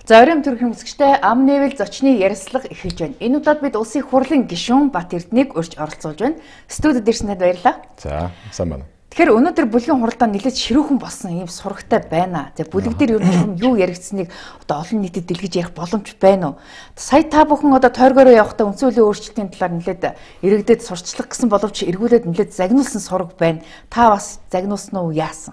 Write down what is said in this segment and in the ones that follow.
За оройн төрхийн үзэгчтэй ам нээвэл зочны ярилцлага эхэлж байна. Энэ удаад бид улсын их хурлын гишүүн Бат Эрдэнэийг урьж оролцуулж байна. Студид ирсэнд баярлалаа. За, сайн байна. Тэгэхээр өнөөдөр бүлгийн хуралдаан нэлээд ширүүхэн болсон ийм сурагтай байна. За бүлэг дээр юу яригдсныг одоо олон нийтэд дэлгэж ярих боломж байна уу? Сая та бүхэн одоо тойргоороо явахдаа үндсэн хуулийн өөрчлөлтийн талаар нэлээд иргэдэд сурчлах гэсэн боловч эргүүлээд нэлээд загнуулсан сураг байна. Та бас загнуулсан уу яасан?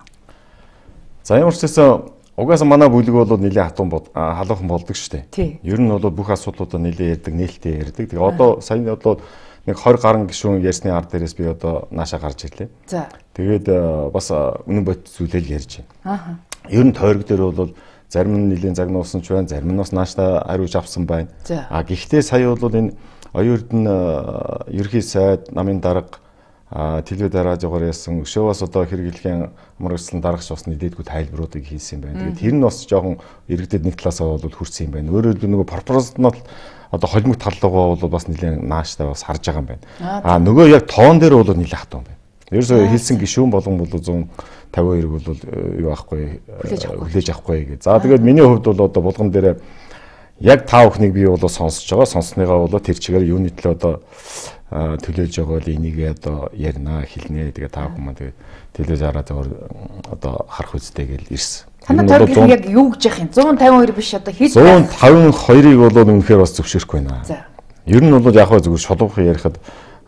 За ямар ч гэсэн угаасаа манай бүлэг бол нэлээд халуухан болдог шүү дээ. Ер нь бол бүх асуудлуудаа нэлээд ярьдаг, нээлттэй ярьдаг. Тэгээ одоо сая бол нэг 20 гаруй гишүүн ярьсны ард дээрээс би одоо нааша гарч ирлээ. За. Тэгээд бас үнэн бот зүйлэл ярьж байна. Ер нь тойрог дээр бол зарим нь нэлээд загнуулсан ч байна, зарим нь бас наашаа хариуж авсан байна. Гэхдээ сая бол энэ оюун эрдэнэ ерхий сайд намын дарга телевизээр радиогоор яасан өшөө бас одоо хэрэглэхийн амрагчлан дарагч бас нэдээдгүй тайлбаруудыг хийсэн юм байна. Тэгээд тэр нь бас жоохон иргэдэд нэг талаасаа бол хүрсэн юм байна. Өөрөөр хэлбэл нөгөө пропорционал одоо холимог таллуугаа бол бас нэлээд нааштай бас харж байгаа юм байна. Нөгөө яг тоон дээр бол нэлээд хатуу юм байна. Ерөөсөө хэлсэн гишүүн болгон бол 152 бол юу аахгүй хүлээж авахгүй гэж. За тэгээд миний хувьд бол одоо болгон дээр яг та бүхнийг би бол сонсож байгаа. Сонссныгаа бол тэр чигээр юуны төлөө одоо төлөөлж байгаа л энийг одоо ярина, хэлнэ. Тэгээ та бүхэн маань тэгээ телевизаараа одоо харах үстэй гэж ирсэн. Танай тойргийн яг юу гэж яах юм? 152 биш одоо хэд 152-ыг бол үнэхээр бас зөвшөөрөхгүй байна. Ер нь бол яг зүгээр шодуухан ярихад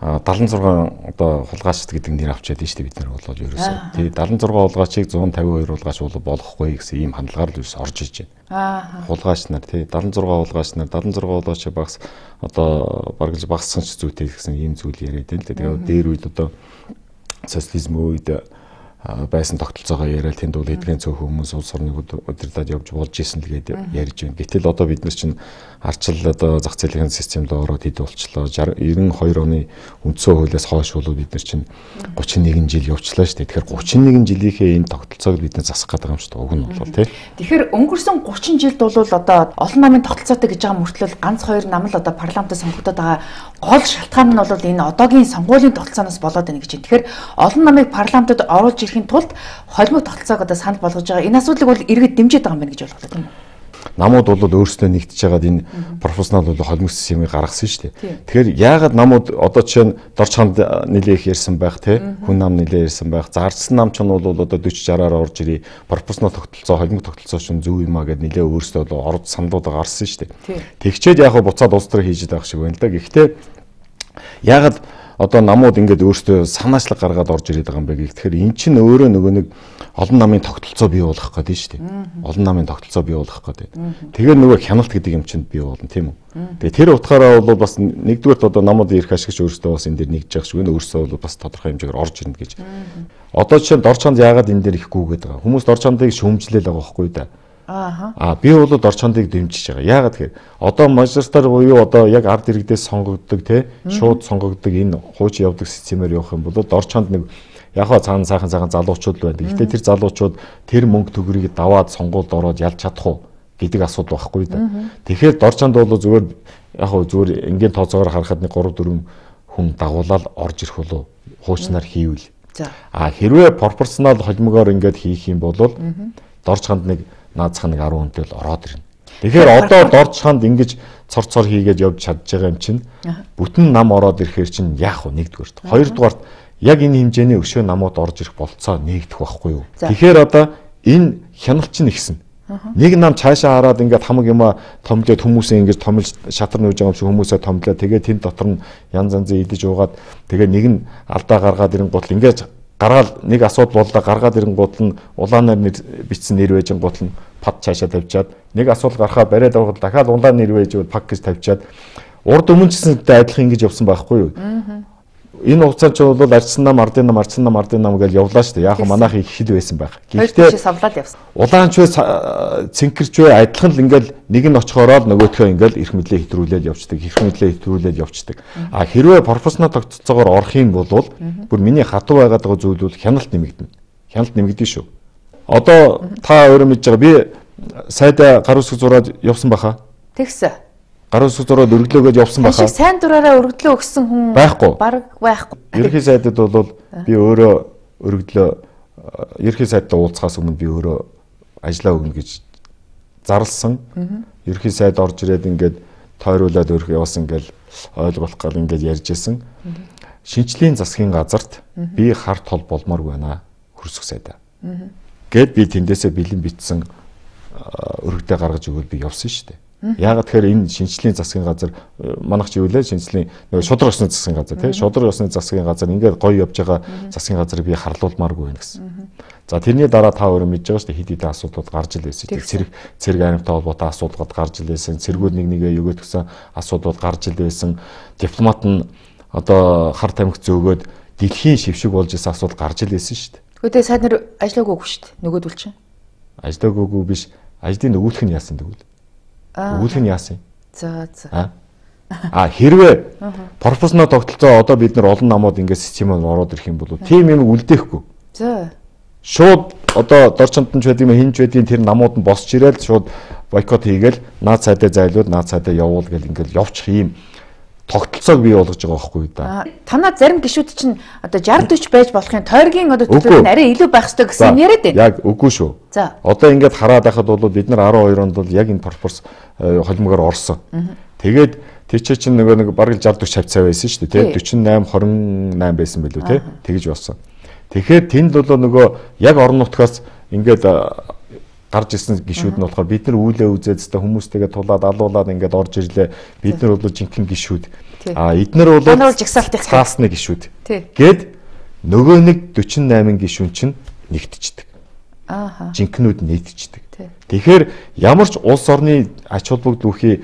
76 одоо хулгайчд гэдэг нэр авчиад нь шүү дээ бид нар бол ерөөсөө. Тэгээ 76 хулгайчийг 152 хулгайч болохгүй гэсэн ийм хандлагаар л ерөөс орж иж байна. Хулгайч нар тий 76 хулгайч нар 76 хулгайч багс одоо бараг л багссан ч зүйтэй гэсэн ийм зүйл яриад байна л дээ. Тэгээ дээр үед одоо социализм үед байсан тогтолцоогоо яриад тэнд бол эдгэн цөөх хүмүүс улс орныг удирдах явж болж исэн л гээд ярьж байна. Гэтэл одоо бид нар чинь арчил одоо зах зээлийн системд ороод хэд болчлоо 92 оны үндсэн хуулиас хойш бол бид нар чинь 31 жил явчлаа шүү дээ. Тэгэхээр 31 жилийнхээ энэ тогтолцоог бид нар засах гэдэг юм шүү дээ. Уг нь бол тий. Тэгэхээр өнгөрсөн 30 жилд бол одоо олон намын тогтолцоотой гэж байгаа мөртлөө ганц хоёр нам л одоо парламентд сонгогдоод байгаа гол шалтгаан нь бол энэ одоогийн сонгуулийн тогтолцооноос болоод байна гэж байна. Тэгэхээр олон намыг парламентд оруулж ирэхийн тулд холимог тогтолцоог одоо санал болгож байгаа. Энэ асуудлыг бол иргэд дэмжиж байгаа юм байна гэж ойлгох тийм үү? Намууд бол өөрсдөө нэгдэж байгаад энэ профессионал бол холимог системийг гаргасан шүү дээ. Тэгэхээр яагаад намууд одоо жишээ нь дорч ханд нэлээх ярьсан байх те хүн нам нэлээ ярьсан байх. Зардсан нам ч нь бол одоо 40-60-аар орж ирээ. Профессионал тогтолцоо холимог тогтолцоо чинь зөв юм а гэд нэлээ өөрсдөө бол орд саналуудаа гаргасан шүү дээ. Тэгчээд яг буцаад улс төр хийж байгаа шиг байна л да. Гэхдээ яагаад одоо намууд ингээд өөрсдөө санаачлаг гаргаад орж ирээд байгаа юм бэ гэхээр эн чинь өөрөө нөгөө нэг олон намын тогтолцоо бий болгох гэдэг шүү дээ. Олон намын тогтолцоо бий болгох гэдэг. Тэгэхээр нөгөө хяналт гэдэг юм чинь бий болно тийм үү. Тэгээ тэр утгаараа бол бас нэгдүгээрт одоо намууд ирэх ашигч өөрсдөө бас энэ дээр нэгж явах шиг байна. Өөрсдөө бол бас тодорхой хэмжээгээр орж ирнэ гэж. Одоо жишээ нь дорч ханд яагаад энэ дээр ихгүй гэдэг байгаа. Хүмүүс дорч хандыг шүүмжлээл байгаа байхгүй да. Би бол дорч хандыг дэмжиж байгаа. Яагаад гэхээр одоо мажоритар буюу одоо яг ард иргэдээс сонгогддог те шууд сонгогддог энэ хуучин явдаг системээр явах юм бол дорч ханд нэг яг цаана сайхан залуучууд байна. Гэхдээ тэр залуучууд тэр мөнгө төгрөгийг даваад сонгуульд ороод ялж чадах уу гэдэг асуудал байхгүй да. Тэгэхээр дорч ханд бол зүгээр зүгээр ингийн тооцоогоор харахад нэг 3-4 хүн дагуулаад орж ирэх болов хуучнаар хийвэл. Хэрвээ пропорционал холимогоор ингээд хийх юм бол дорч ханд нэг наацхан нэг 10 хүнтэй л ороод ирнэ. Тэгэхээр одоо дорч ханд ингэж цор хийгээд явж чадж байгаа юм чинь бүтэн нам ороод ирэхээр чинь яах вэ нэгдүгээрт. Хоёрдугаарт яг энэ хэмжээний өшөө намууд орж ирэх болцоо нэгдэх байхгүй юу. Тэгэхээр одоо энэ хяналт чинь ихсэн. Нэг нам цаашаа хараад ингээд хамаг юма томлоод хүмүүсээ ингэж томлж шатар нүүж байгаа юм шиг хүмүүсээ томлоо. Тэгээ тэнд дотор нь янз янзын идэж уугаад тэгээ нэг нь алдаа гаргаад ирэн гутал ингээд гаргаад нэг асуудал боллоо гаргаад ирэн гутал нь улаанаар бичсэн нэр байж гутал нь пад цаашаа тавьчаад нэг асуудал гарахаа бариад авахад дахиад улаан нэр байж пак гэж тавьчаад урд өмнө ч гэсэн адилхан ингэж явсан байхгүй юу. Энэ хугацаанд ч бол арчсан нам ардын нам гэж явлаа шүү дээ. Яг манайх их хил байсан байх. Гэхдээ савлаад явсан. Улаанч вэ цэнкэрч вэ адилхан л ингээл нэг нь очихороо нөгөөдхөө ингээл эрх мэдлээ хэтрүүлээд явцдаг. Хэрвээ профессионал тогтолцоогоор орох юм бол бүр миний хатуу байгаад байгаа зүйл бол хяналт нэмэгдэнэ. Хяналт нэмэгдэн шүү. Одоо та өөрөө мэдж байгаа би сайдаа гар үсэг зураад явсан баха. Тэгсэн. Гар үсэг зураад өргөлөө гэж явсан баха. Сайн дураараа өргөлөө өгсөн хүн байхгүй. Бараг байхгүй. Ерхий сайдад бол би өөрөө өргөлөө ерхий сайдтай уулзахаас өмнө би өөрөө ажиллаа өгнө гэж зарлсан. Ерхий сайд орж ирээд ингээд тойруулаад өөрх явуулсан ингээл ойлгуулах гал ингээд ярьж исэн. Шинжлэлийн засгийн газарт би хар тол болмооргүй байна. Хөрсөх сайдаа. Гэт би тэндээсээ бэлэн битсэн өргөдөө гаргаж өгөөд би явсан шүү дээ. Яагаад тэгэхээр энэ шинжлэлийн засгийн газар манайх ч юу вэ? Шинжлэлийн нөгөө шудраг ёсны засгийн газар тий. Шудраг ёсны засгийн газар ингээд гоё явж байгаа засгийн газрыг би харлуулмааргүй байна гэсэн. За тэрний дараа та өөрөө мэдж байгаа шүү дээ. Хэд хэдэн асуудлууд гарч ил байсан. Цэрэг аримтай холбоотой асуудлууд гарч ил байсан. Цэргүүд нэг нэгээ өгөөд гисэн асуудлууд гарч ил байсан. Дипломат нь одоо хар тамхи зөөгөөд дэлхийн шившиг болж исэн асуудал гарч ил байсан шүү дээ. Гэхдээ сайд нар ажиллаагүй шүү дээ. Нөгөөдөл чинь. Ажиллаагүй биш. Ажлын өгүүлэх нь яасан тэгвэл. Өгүүлэх нь яасан. За. Хэрвээ профессионал тогтолцоо одоо бид нар олон намууд ингээд системээр ороод ирэх юм бол тийм юм үлдээхгүй. За. Шууд одоо дорчонтон ч байдаг юм хинж байдгийн тэр намууд нь босч ирээл шууд бойкот хийгээл наад сайдаа зайлуул наад сайдаа явуул гэл ингээд явчих юм тогтолцоог бий болгож байгаа байхгүй да. Танаа зарим гишүүд чинь одоо 60 40 байж болохын тойргийн одоо төлөв нь арай илүү байх ёстой гэсэн яриад байна. Яг үгүй шүү. За. Одоо ингээд хараад байхад бол бид нар 12 онд бол яг энэ пропорц холимогоор орсон. Тэгээд тийч чинь нэг бараг 60 40 50 байсан шүү дээ тий. 48 28 байсан билүү тий. Тэгэж болсон. Тэгэхээр тэнд бол нөгөө яг орон нутгаас ингээд гарч ирсэн гишүүд нь болохоор бид нар үүлээ үзээд та хүмүүстэйгээ тулаад алуулаад ингээд орж ирлээ. Бид нар бол жинхэнэ гишүүд. Эднэр бол цаасны гишүүд. Гэд нөгөө нэг 48 гишүүн чинь нэгтчихдэг. Жинхнүүд нийтчихдэг. Тэгэхээр ямар ч улс орны ач холбогдол үхий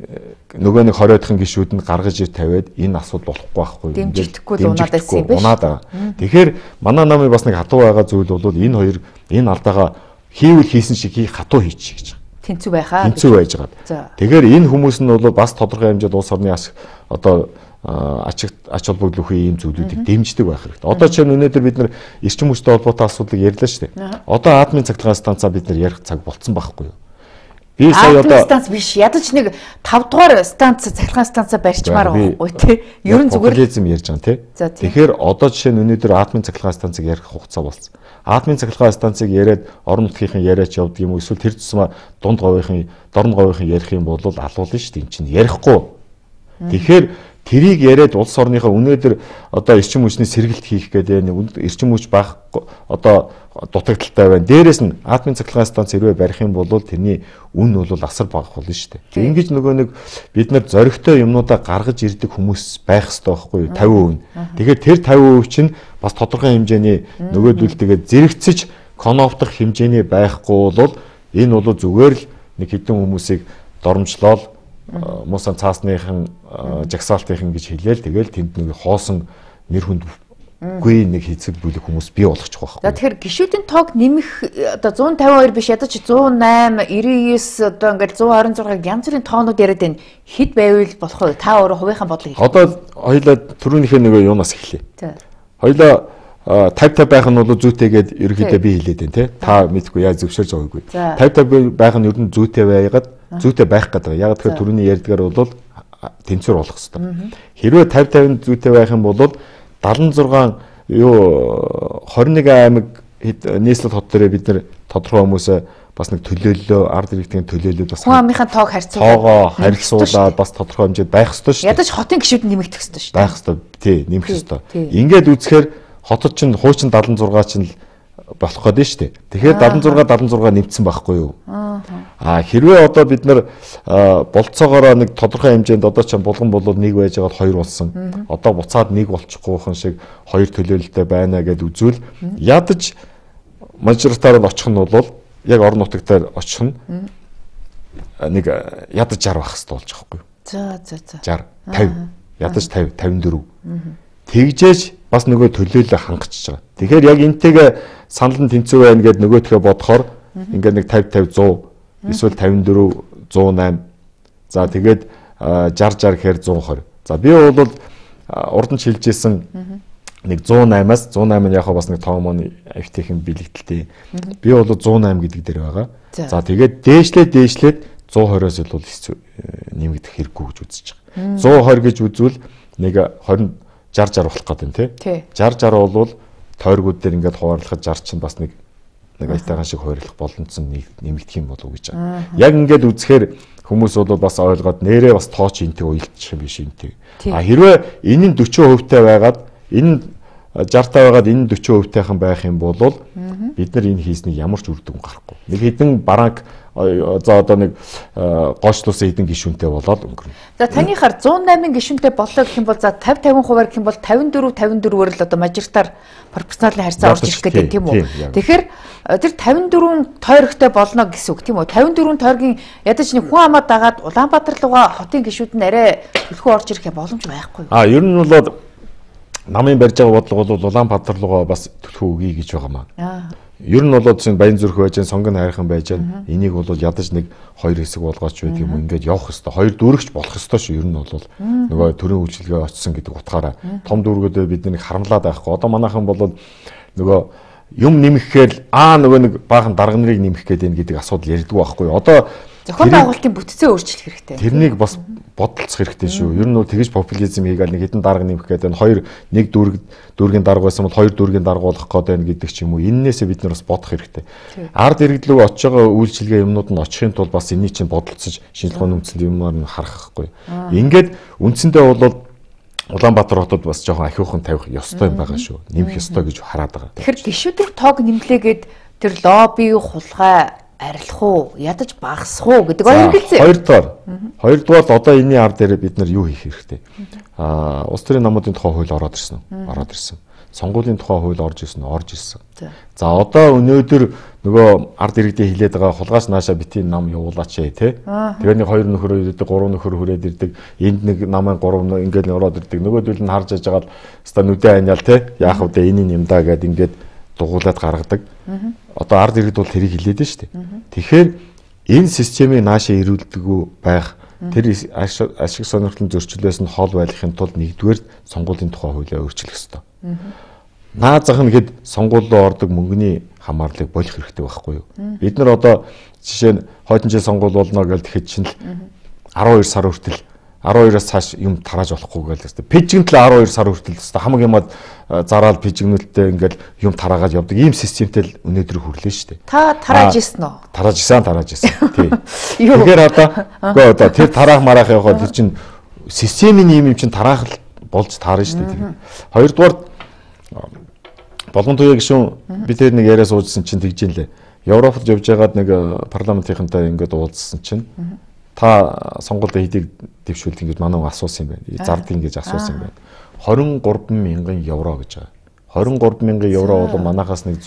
нөгөө нэг 20-ын гишүүд нь гаргаж ир тавиад энэ асуудал болохгүй байхгүй. Дэмжигдэхгүй л унаад байсан юм байна. Унаад байгаа. Тэгэхээр манай намын бас нэг хатуу байгаа зүйл бол энэ алдаага хийвэл хийсэн шиг хатуу хийчих гэж байгаа. Тэнцүү байхаа. Тэнцүү байж байгаа. Тэгэхээр энэ хүмүүс нь бол бас тодорхой хэмжээд улс орны одоо ач холбогдол үхий ийм зүйлүүдийг дэмждэг байх хэрэгтэй. Одоо чинь өнөөдөр бид нар эрчим хүчтэй холбоотой асуудлыг ярьлаа шүү дээ. Одоо атомын цахилгаан станцаа бид нар ярих цаг болцсон байхгүй юу? Би сая одоо станц биш ядаж нэг 5 дугаар станц цахилгаан станцаа барьчмаар байхгүй тий. Ер нь зүгээр популизм ярьж байгаа тий. Тэгэхээр одоо жишээ нь өнөөдөр атомын цахилгаан станцыг ярих хугацаа болсон. Атомын цахилгаан станцыг яриад орон нутгийнхын яриач явдаг юм уу эсвэл тэр тусмаа дунд говийн дорн говийн ярих юм бол алуулна шүү дээ. Энд чинь ярихгүй. Тэгэхээр тэрийг яриад улс орныхоо өнөөдөр одоо эрчим хүчний сэргэлт хийх гэдэг эрчим хүч баг одоо дутагдaltaй байна. Дээрээс нь атомын цахилгаан станц хэрвээ барих юм бол тэрний үн бол асар бага болно шүү дээ. Ингэж нөгөө нэг бид нар зоригтой юмнуудаа гаргаж ирдэг хүмүүс байх хэрэгтэй байхгүй юу? 50%. Тэгэхээр тэр 50% чинь бас тодорхой хэмжээний нөгөөдөл тэгээд зэрэгцэж коноптох хэмжээний байхгүй бол энэ бол зүгээр л нэг хэдэн хүмүүсийг доромжлол муусан цаасныхан жагсаалтынхан гэж хэлээл тэгэл тэнд нэг хоосон нэр хүндгүй нэг хэцэг бүлэг хүмүүс бий болгочих واخ. За тэгэхээр гишүүдийн тоог нэмэх одоо 152 биш ядаж 108 99 одоо ингээл 126 янз бүрийн тоонууд яриад байна. Хэд байвал болох вэ? Та өөрөө хувийнхаа бодлыг хэлээ. Одоо хоёлаа түрүүнийхээ нөгөө юунаас эхлэе. Хоёлаа 50-50 байх нь бол зүйтэйгээд ерөөхдөө би хэлээд байна тий. Та мэдгүй яаж зөвшөөрж байгаагүй. 50-50 байх нь ер нь зүйтэй байгаад зүйтэй байх гэдэг. Яг тэгэхээр түрүүний ярьдгаар бол тэнцвэр болох хэрэгтэй. Хэрвээ 50-50 зүйтэй байх юм бол 76 21 аймаг нийслэл хот дээр бид нар тодорхой хүмүүсээ бас нэг төлөөллөө ард иргэдийн төлөөллөө бас хүн амынхаа тоог харьцуулаад бас тодорхой хэмжээд байх ёстой шүү дээ. Ядаж хотын гишүүд нэмэгдэх ёстой шүү дээ. Байх ёстой. Тий, нэмэх ёстой. Ингээд үзэхээр хотод чинь хуучин 76 чинь болох гээд нь шүү дээ. Тэгэхээр 76 нэмсэн байхгүй юу? Хэрвээ одоо бид нар болцоогоор нэг тодорхой хэмжээнд одоо ч булган болоод нэг байж байгаад хоёр болсон. Одоо буцаад нэг болчихгүй хэн шиг хоёр төлөөлөлтэй байна гэд үзвэл ядаж мажоритаар нь очих нь бол яг орон нутагтаар очих нь нэг ядаж 60 байх хэрэгтэй болж байгаа байхгүй юу? За. 60 50 ядаж 50 54. Тэгжээж бас нөгөө төлөөлөлө хангачиж байгаа. Тэгэхээр яг энтэйгээ санал нь тэнцүү байна гэд нөгөөдхөө бодохоор ингээд нэг 50 50 100 эсвэл 54 108 за тэгээд 60 гэхээр 120. За би бол урд нь шилжижсэн нэг 108-аас 108 нь яг бас нэг тоомон автихийн бэлэгдэлтэй. Би бол 108 гэдэг дээр байгаа. За тэгээд дээшлээд 120-оос бол нэмэгдэх хэрэггүй гэж үзэж байгаа. 120 гэж үзвэл нэг 20 60 болох гэдэг нь тий. 60 бол тойргууд дээр ингээд хуваарлахад 60 чинь бас нэг нэг айтайхан шиг хойрлох боломж нь нэмэгдэх юм болов уу гэж байна. Яг ингээд үзэхээр хүмүүс бол бас ойлгоод нэрээ бас тооч энтэй уялдчих юм биш энтэй. А хэрвээ энэ нь 40% таа байгаад энэ 60 таа байгаад энэ 40% тайхан байх юм бол бид нар энэ хийснийг ямар ч үр дүн гарахгүй. Нэг хэдэн баранк за одоо нэг гоочлуулсан хэдэн гишүүнтэй болоод өнгөрнө. За таныхаар 108 гишүүнтэй боллоо гэх юм бол за 50-50% гэх юм бол 54-54-ээр л одоо мажоритар пропорционалын харьцаа орж ирэх гэдэг тийм үү. Тэгэхээр тэр 54 тойрогтой болно гэсэн үг тийм үү. 54 тойргийн ядаж нэг хүн амаа дагаад Улаанбаатар руугаа хотын гишүүд нь арай төлхөө орж ирэх боломж байхгүй. Ер нь бол намын барьж байгаа бодлого бол Улаанбаатар руугаа бас төлхөө өгье гэж байгаа маа. Ер нь бол чинь Баянзүрх байж, Сонгон хайрхан байж, энийг бол ядаж нэг хоёр хэсэг болгооч байдаг юм ингээд явах хэвээр. Хоёр дүүрэгч болох хэвээр шүү. Ер нь бол нөгөө төрийн үйлчилгээ очсон гэдэг утгаараа том дүүргүүдээ бид нэг харамлаад байхгүй. Одоо манайхан бол нөгөө юм нэмэхээр нөгөө нэг баахан дарга нарыг нэмэх гэдэг асуудал ярьдгүй байхгүй. Одоо зохион байгуулалтын бүтцээ өөрчлөх хэрэгтэй. Тэрнийг бас бодолцох хэрэгтэй шүү. Ер нь тэгэж популизм хийгээл нэг хэдэн дарга нэмэх гэдэг нь нэг дүүргийн дарга байсан бол хоёр дүүргийн дарга болох гээд байна гэдэг ч юм уу. Эннээсээ бид нар бас бодох хэрэгтэй. Ард иргэд рүү очиж байгаа үйлчилгээ юмнууд нь очихын тулд бас энийг чинь бодолцож шинжилгээ үндэсэнд юмар нь харах байхгүй. Ингээд үндсэндээ бол Улаанбаатар хотод бас жоохон ахиухан тавих ёстой юм байгаа шүү. Нэмэх ёстой гэж хараад байгаа. Тэгэхээр гишүүдийн тоог нэмлээгээд тэр лобби хулгай арилах уу, ядаж багасах уу гэдэг ойлголцоо. Хоёрдугаар одоо энэний ар дээр бид нар юу хийх хэрэгтэй? Улс төрийн намуудын тухай хууль ороод ирсэн. Сонгуулийн тухай хууль орж ирсэн. За одоо өнөөдөр нөгөө ард иргэдийн хилээд байгаа хулгаас наашаа битийн нам явуулаач тий. Тэгээд нэг 2 нөхөр ирдэг, 3 нөхөр хүрээд ирдэг. Энд нэг намын 3 ингээд ороод ирдэг. Нөгөөдөл нь харж ажгаад өста нүдэ аниал тий. Яах вэ энийн юм даа гэд ингээд дугуулад гаргадаг. Одоо ард иргэд бол тэрийг хилээд нь шүү дээ. Тэгэхээр энэ системийг наашаа ирүүлдэггүй байх тэр ашиг сонирхлын зөрчилөөс нь хол байлгахын тулд нэгдүгээр сонгуулийн тухай хуулиа өөрчлөх ёстой. Наазах нь хэд сонгуулиуд ордог мөнгөний хамаарлыг болох хэрэгтэй байхгүй юу? Бид нар одоо жишээ нь хойдон жил сонгуул болно гэж тэгэхэд чинь л 12 сар хүртэл 12-аас цааш юм тарааж болохгүй гэж байна. Пижигнэл 12 сар хүртэл хамаг юмад зараал пижигнэлтэй ингээл юм тараагаад явдаг. Ийм системтэй л өнөөдөр хүрлээ шүү дээ. Та тарааж ирсэн үү? Тарааж ирсэн. Тий. Тэгэхээр одоо тэр тараах мараах явахад тэр чинь системийн юм чинь тараах болж таарна шүү дээ. Хоёрдугаар болгон туяа гишүүн бид тэр нэг яриа суужсэн чинь тэгж юм лээ. Европод явж байгаад нэг парламентынхантай ингээд уулзсан чинь та сонгуульд хэдийг дэвшүүлдэг ингэж манай асуусан юм байна. Зардыг ингэж асуусан юм байна. 23 мянган евро гэж байгаа. 23 мянган евро бол манайхаас нэг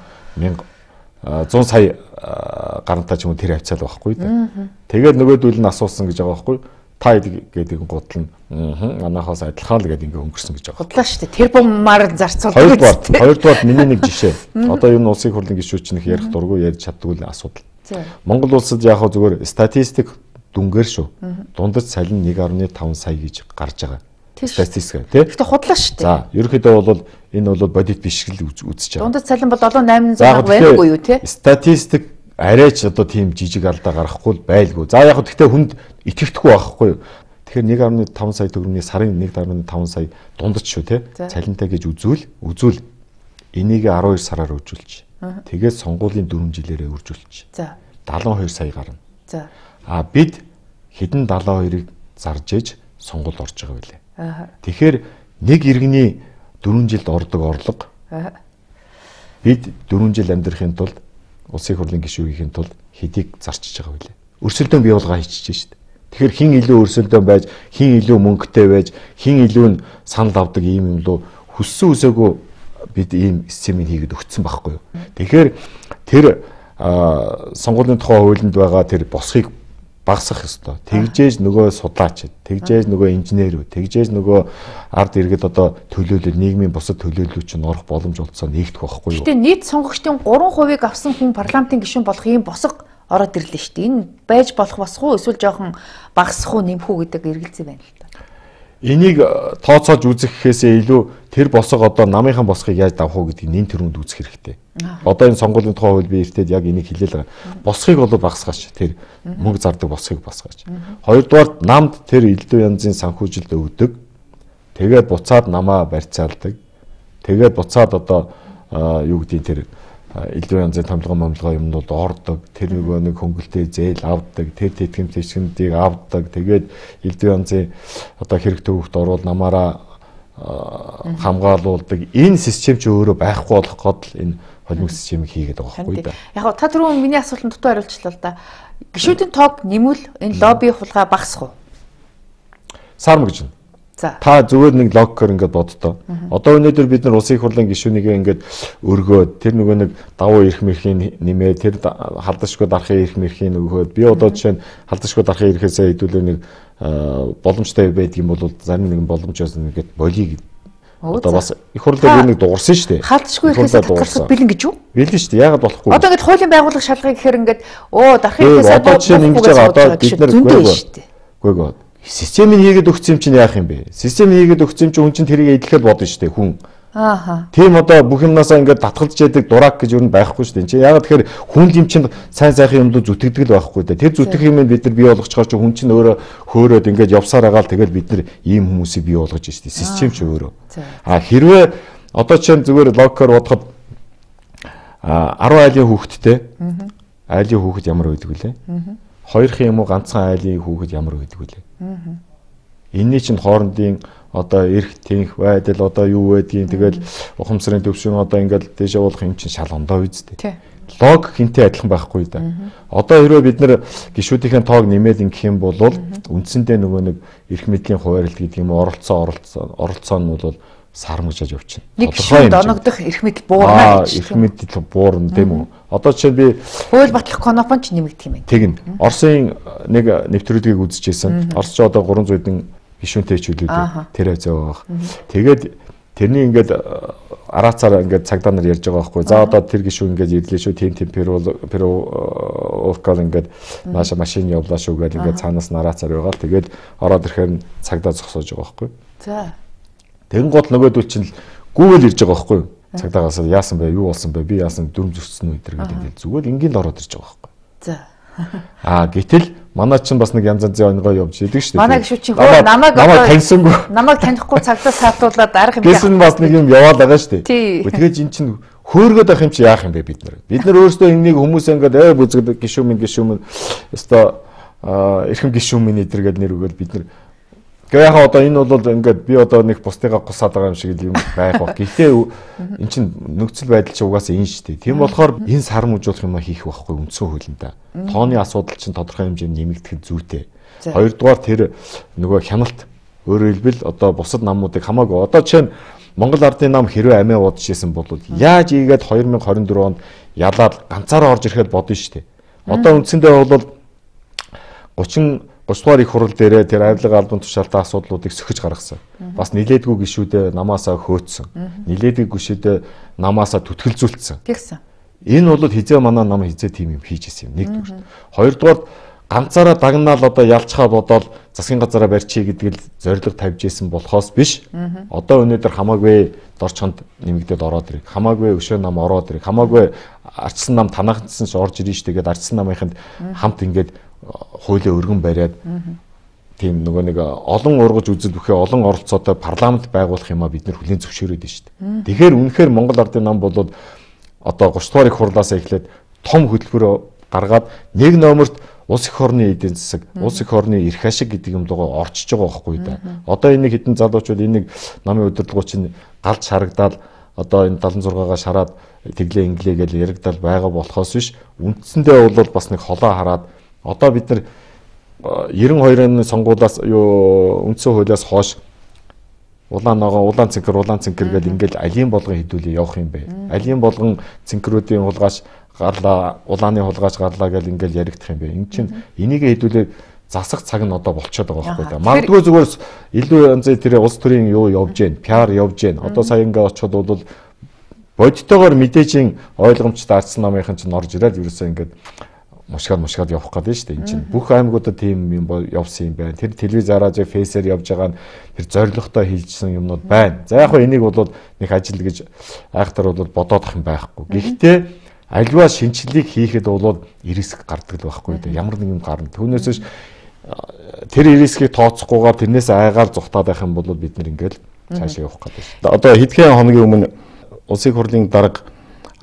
100 сая гарантаа ч юм уу тэр хавцаал байхгүй да. Тэгээд нөгөөдөл нь асуусан гэж байгаа байхгүй. Та гэдэг гутал нь манайхаас адилхан л гэдэг ингээ өнгөрсөн гэж байгаа. Худлаа шүү дээ. Тэр боммаар зарцуулдаг. Хоёрдугаар миний нэг жишээ. Одоо энэ улсын хурлын гишүүч нэг ярих дурггүй ярьж чаддгүй л асуудал. Монгол улсад яг хөө зүгээр статистик дүнгээр шүү. Дундаж цалин 1.5 сая гэж гарч байгаа. Статистик тий. Гэхдээ худлаа шүү дээ. За, ерөнхийдөө бол энэ бол бодит биш л үзэж байгаа. Дундаж цалин бол 7-800 байхгүй юу тий? Статистик арайч одоо тийм жижиг алдаа гарахгүй байлгүй. За яг гэхдээ хүнд итгэхгүй байхгүй юу? Тэгэхээр 1.5 сая төгрөгийн сарын 1.5 сая дундаж шүү тий. Цалинтай гэж үзүүл энийг 12 сараар үржүүлж. Тэгээд сонгуулийн 4 жилээрээ үржүүлж. За 72 сая гарна. За бид хэдэн 72-ыг зарж ээж сонгуульд орж байгаа байлээ. Тэгэхээр нэг иргэний 4 жилд ордог орлого бид 4 жил амьдрахын тулд улсын хурлын гишүүхийн тулд хэдийг зарчиж байгаа байлээ. Өрсөлдөөн бий болгоо хийчихэж шүү дээ. Тэгэхээр хин илүү өрсөлдөөн байж, хин илүү мөнгөтэй байж, хин илүү нь санал авдаг ийм юм лу хүссэн үсээгүй бид ийм системийг хийгээд өгцсөн байхгүй юу. Тэгэхээр тэр сонгуулийн тухай хуулинд байгаа тэр босхийг багасгах ёстой. Тэгжээж нөгөө судлаач, тэгжээж нөгөө инженерүүд, тэгжээж нөгөө ард иргэд одоо төлөөлөл нийгмийн бусад төлөөллүүд чинь орох боломж олцоо нэгдэх байхгүй юу? Гэтэ нийт сонгогчдын 3% авсан хүн парламентын гишүүн болох юм босго ороод ирлээ шүү дээ. Энэ байж болох босох уу эсвэл жоохон багасах уу нэмэх үү гэдэг эргэлзээ байна л да. Энийг тооцоож үзэх гэхээсээ илүү тэр босго одоо намынхан босхыг яаж давах уу гэдгийг нэн төрөнд үзэх хэрэгтэй. Одоо энэ сонгуулийн тухай хууль би эртээд яг энийг хэлээл байгаа. Босхыг бол багасгаач тэр мөнгө зардаг босхыг басгаач. Хоёрдугаар намд тэр элдв янзын санхүүжилт өгдөг. Тэгээд буцаад намаа барьцаалдаг. Тэгээд буцаад одоо юу гэдгийг тэр илүү янзын томилгоо юмнууд ордог. Тэр нөгөө нэг хөнгөлтэй зээл авдаг, тэр тэтгэм тэшгэмдийг авдаг. Тэгээд илүү янзын одоо хэрэг төвөгт орвол намаараа хамгаалуулдаг. Энэ систем ч өөрөө байхгүй болох гээд л энэ холимог системийг хийгээд байгаа байхгүй да. Яг та түрүүн миний асуултанд дутуу хариулчлаа л да. Гишүүдийн тоог нэмвэл энэ лобби хулгай багасах уу? Сарм гэж байна. За. Та зүгээр нэг логикоор ингээд боддоо. Одоо өнөөдөр бид нар улсын их хурлын гишүүнийг ингээд өргөөд тэр нөгөө нэг давуу эрх мэрхийн нэмээ тэр халдашгүй дарахын эрх мэрхийн өгөөд би одоо жишээ нь халдашгүй дарахын эрхээсээ хэдүүлээ нэг боломжтой байдаг юм бол зарим нэгэн боломжоос ингээд болийг одоо бас их хурлын дээр нэг дуурсан шүү дээ. Халдашгүй эрхээсээ татгалзах бэлэн гэж юу? Бэлэн шүү дээ. Яагаад болохгүй? Одоо ингээд хуулийн байгууллага шалгая гэхээр ингээд дарахын эрхээсээ одоо жишээ нь ингэж байгаа одоо бид нар үгүй системийг хийгээд өгсөн юм чинь яах юм бэ? Системийг хийгээд өгсөн юм чинь хүн чинь тэрийг эдлэхэд бодно шүү дээ хүн. Ааха. Тийм одоо бүх юмнасаа ингээд татгалж яадаг дурак гэж юу байхгүй шүү дээ. Чи яагаад тэгэхээр хүн юм чинь сайн сайхан юмд зүтгэдэг л байхгүй дээ. Тэр зүтгэх юмыг бид нар бий болгочхоор чи хүн чинь өөрөө хөөрөөд ингээд явсаар байгаа л тэгэл бид нар ийм хүмүүсийг бий болгож шүү дээ. Систем ч өөрөө. Хэрвээ одоо чинь зүгээр логикоор бодоход 10 айлын хүүхэдтэй айлын хүүхэд ямар байдаг вүлээ? Хоёрхан юм уу ганцхан айлын хүүхэд ямар байдаг вүлээ? Энийн чинь хоорондын одоо эрх тэнх байдал одоо юу байдгийг тэгэл ухамсарын төвшин одоо ингээд дэше болох юм чинь шал ондоо үздэй. Лог хинтээ адилхан байхгүй да. Одоо хэрвээ бид нар гишүүдийн тоог нэмээд ингэх юм бол үндсэндээ нөгөө нэг эрх мэдлийн хуваарлт гэдэг юм оролцоо нь бол сармагжаж явчихна. Нэг гишүүнд оногдох эрх мэдэл буурна гэж. Эрх мэдэл буурна тийм үү? Одоо жишээ би хууль батлах конопон ч нэмэгдэх юм байна. Тэгнь. Оросын нэг нэвтрүүлгийг үзчихсэн. Орос ч одоо 300 хэдэн гишүүнтэй хичээлүүд тэр хавцаа байгаа. Тэгээд тэрний ингээд араацаар ингээд цагдаа нар ярьж байгаа байхгүй. За одоо тэр гишүүн ингээд ирлээ шүү. Тийм перовкал ингээд нааша машин явлаа шүү гэдэг ингээд цаанаас араацаар байгаа. Тэгээд ороод ирэхээр цагдаа зогсоож байгаа байхгүй. За. Тэгэн гол нөгөөдөл чинь гүүгэл ирж байгаа байхгүй. Цагдаагаас яасан бэ? Юу болсон бэ? Би яасан дүрм зөрчсөн үү гэдэг ингээд зүгээр ингээл л ороод ирж байгаа байхгүй. За. Гэтэл манай чинь бас нэг янз янзын онгоо явж идэг шүү дээ. Манай гişүүд чинь намайг таньсангүй. Намайг танихгүй цагдаа саатуулаад арга юм. Гэсэн бас нэг юм яваад байгаа шүү дээ. Тэгээд эн чинь хөөргöd байх юм чи яах юм бэ бид нар? Бид нар өөрсдөө энийг хүмүүсээ ингээд бүзэг гişүүмэн өстой эрхэм гişүүмэн эдэргээд нэр өгөөл бид нар тэгээ яхаа одоо энэ бол ингээд би одоо нэг бусдыгаа гусаад байгаа юм шиг юм байх ба. Гэхдээ эн чинь нөхцөл байдал чи угаасаа энэ шүү дээ. Тийм болохоор энэ сармужуулах юм хийх байхгүй үндсэн хуулиндаа. Тооны асуудал чинь тодорхой хэмжээнд нэмэгдэх зүйтэй. Хоёрдугаар тэр нөгөө хяналт өөрөөр хэлбэл одоо бусад намуудыг хамаагүй одоо жишээ нь Монгол Ардын нам хэрвээ амиа удаж исэн бол яаж ийгээд 2024 онд ялаад ганцаараа орж ирэхэд бодно шүү дээ. Одоо үндсэндээ бол 30 дугаар их хурал дээрээ тэр авилга албан тушаалтаа асуудлуудыг сөхөж гаргасан. Бас нилээдгүй гишүүдээ намаасаа хөөцсөн. Нилээдгүй гишүүдээ намаасаа түтгэлзүүлсэн. Тэгсэн. Энэ бол хизээ манай нам хизээ тийм юм хийж исэн юм. Нэгдүгээр. Хоёрдугаар ганцаараа дагнаал одоо ялцхаа бодоод засгийн газараа барьчий гэдэг л зорилго тавьж исэн болохоос биш. Одоо өнөөдөр хамаагүй дорчхонд нэмэгдээд ороод ирэх. Хамаагүй өшөө нам ороод ирэх. Хамаагүй арчсан нам танахтсан ч орж ирнэ шүү. Тэгээд арчсан намынханд хамт ингээд хуулиа өргөн бариад тийм нөгөө нэг олон ургаж үзэл бүхээ олон оролцоотой парламент байгуулах юмаа бид нэр хүлээн зөвшөөрөөд шүү дээ. Тэгэхээр үнэхээр Монгол Ардын нам бол одоо 30 дугаар их хурлаас эхлээд том хөтөлбөр гаргаад нэг номерт улс их орны эдийн засаг, улс их орны эрх ашиг гэдэг юм доо орчиж байгаа байхгүй да. Одоо энэ хэдэн залуучууд энийг намын удирдлагууд чинь галж харагдаал одоо энэ 76-гаа шараад тэглээ инглээ гэж яригдал байгаа болохоос биш үндсэндээ бол бас нэг холоо хараад одоо бид нар 92 оны сонгуулиас юу үндсэн хуулиас хойш улаан цэнхэр гэж ингээл алийн болгон хэдүүлээ явах юм бэ. Алийн болгон цэнхрүүдийн хулгайч гарлаа, улааны хулгайч гарлаа гэж ингээл яригдах юм бэ. Энд чинь энийг хэдүүлээ засах цаг нь одоо болчиход байгаа байхгүй да. Магадгүй зүгээр илүү янзын тэр улс төрийн юу явж гэн, PR явж гэн. Одоо сая ингээд очиход бол бодитоогоор мэдээжийн ойлгомжтой арчсан намынхан чинь орж ирээд ерөөсөө ингээд мушгаад явах гэдэг нь шүү дээ. Энд чинь бүх аймагуудад тийм юм явсан юм байна. Тэр телевизаараа фейсээр явж байгаа нь тэр зоригтой хийжсэн юмнууд байна. За яг хөө энийг бол нэг ажил гэж айхтар бол бодоод ах юм байхгүй. Гэхдээ альва шинжилгээг хийхэд бол риск гардаг л байхгүй дээ. Ямар нэг юм гарна. Түүнээс биш тэр рискийг тооцохгүйгээр тэрнээс айгаар зүхтаад байх юм бол бид нэр ингээл цаашаа явах гэдэг шүү. Одоо хэдхэн хоногийн өмнө улсын хурлын дарга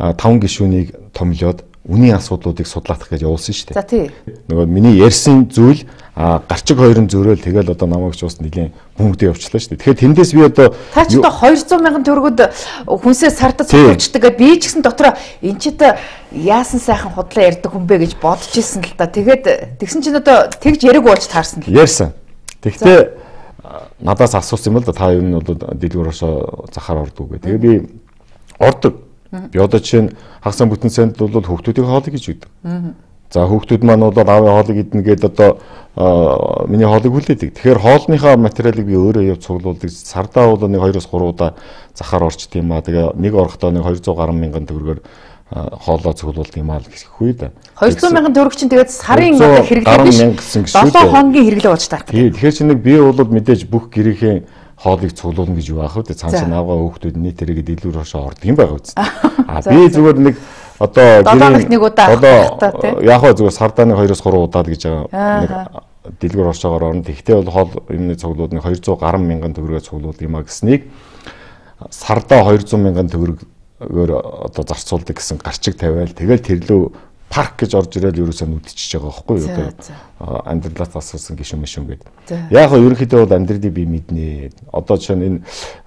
5 гишүүнийг томилоод үнийн асуудлуудыг судлаах гэж явуулсан шүү дээ. За тий. Нөгөө миний ярьсан зүйл гарчиг хоёрын зөрөөл тэгэл одоо намайг ч ус нэлийн бөмбөгдөө явуулчлаа шүү дээ. Тэгэхээр тэндээс би одоо та ч одоо 200 мянган төгрөгөд хүнсээ сартад цуглуулчдаг гэдэг би ч гэсэн дотроо эн чид яасан сайхан худлаа ярьдаг хүн бэ гэж бодож ирсэн л да. Тэгээд тэгсэн чинь одоо тэгж яриг болж таарсан л. Ярьсан. Тэгтээ надаас асуусан юм л да та юу нь бол дэлгүүрөөсөө захаар ордог гэх. Тэгээ би ордог. Би одоо чинь хагас бүтэн санд бол хүүхдүүдийн хоолыг гэж өгдөг. За хүүхдүүд маань бол аавын хоолыг идэнэ гээд одоо миний хоолыг хүлээдэг. Тэгэхээр хоолныхаа материалыг би өөрөө явж цуглуулдаг. Сардаа бол нэг 2-3 удаа захаар орчд юм аа. Тэгээ нэг орохдоо нэг 200 гаруй мянган төгрөгөөр хоолоо цуглуулдаг юм аа л гэх үгүй да. 200 мянган төгрөг чинь тэгээд сарын одоо хэрэглээ биш. 7 хоногийн хэрэглээ болж таардаг. Тэгэхээр чи нэг би бол мэдээж бүх гэрийнхээ хоолыг цуглуулна гэж юу аах вэ? Цаанч наавга хүүхдүүд нийтээрээ дэлгүүр хошоо ордог юм байгаа үст. Би зүгээр нэг одоо гэрийн нэг удаа яг хөө зүгээр сардаа нэг 2-3 удаа гэж байгаа. Нэг дэлгүүр хошоогоор орно. Тэгтээ бол хоол юмны цуглууд нэг 200 гаруй мянган төгрөгөөр цуглуулдаг юм а гэснийг сардаа 200 мянган төгрөгөөр одоо зарцуулдаг гэсэн гарчиг тавиал тэгэл тэрлүү парк гэж орж ирэл ерөөсөө нүдчихэж байгаа байхгүй юу одоо амьдралаас асуусан гişүн мэшүн гэдэг. Яг хөө ерөнхийдөө бол амьдралыг би мэднэ. Одоо чинь энэ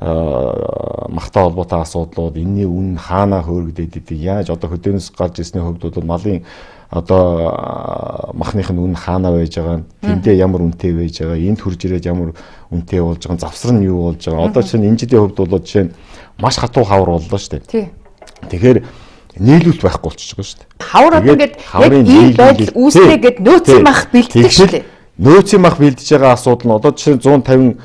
махтай холбоотой асуудлууд энэний үн хаана хөөргөдөд идэг яаж одоо хөдөөнөөс гарч ирсний хувьд бол малын одоо махных нь үн хаана байж байгаа тэндээ ямар үнэтэй байж байгаа энд хурж ирээд ямар үнэтэй болж байгаа завсар нь юу болж байгаа. Одоо чинь энэ жилийн хувьд бол жишээ нь маш хатуу хавар боллоо шүү дээ. Тэгэхээр нийлүүлэлт байхгүй болчихж байгаа шүү дээ. Хавар одоо ингээд яг ийм байдал үүснэ гэд нөөцийн мах бэлддэг шүү дээ. Нөөцийн мах бэлдэж байгаа асуудал нь одоо жишээ 150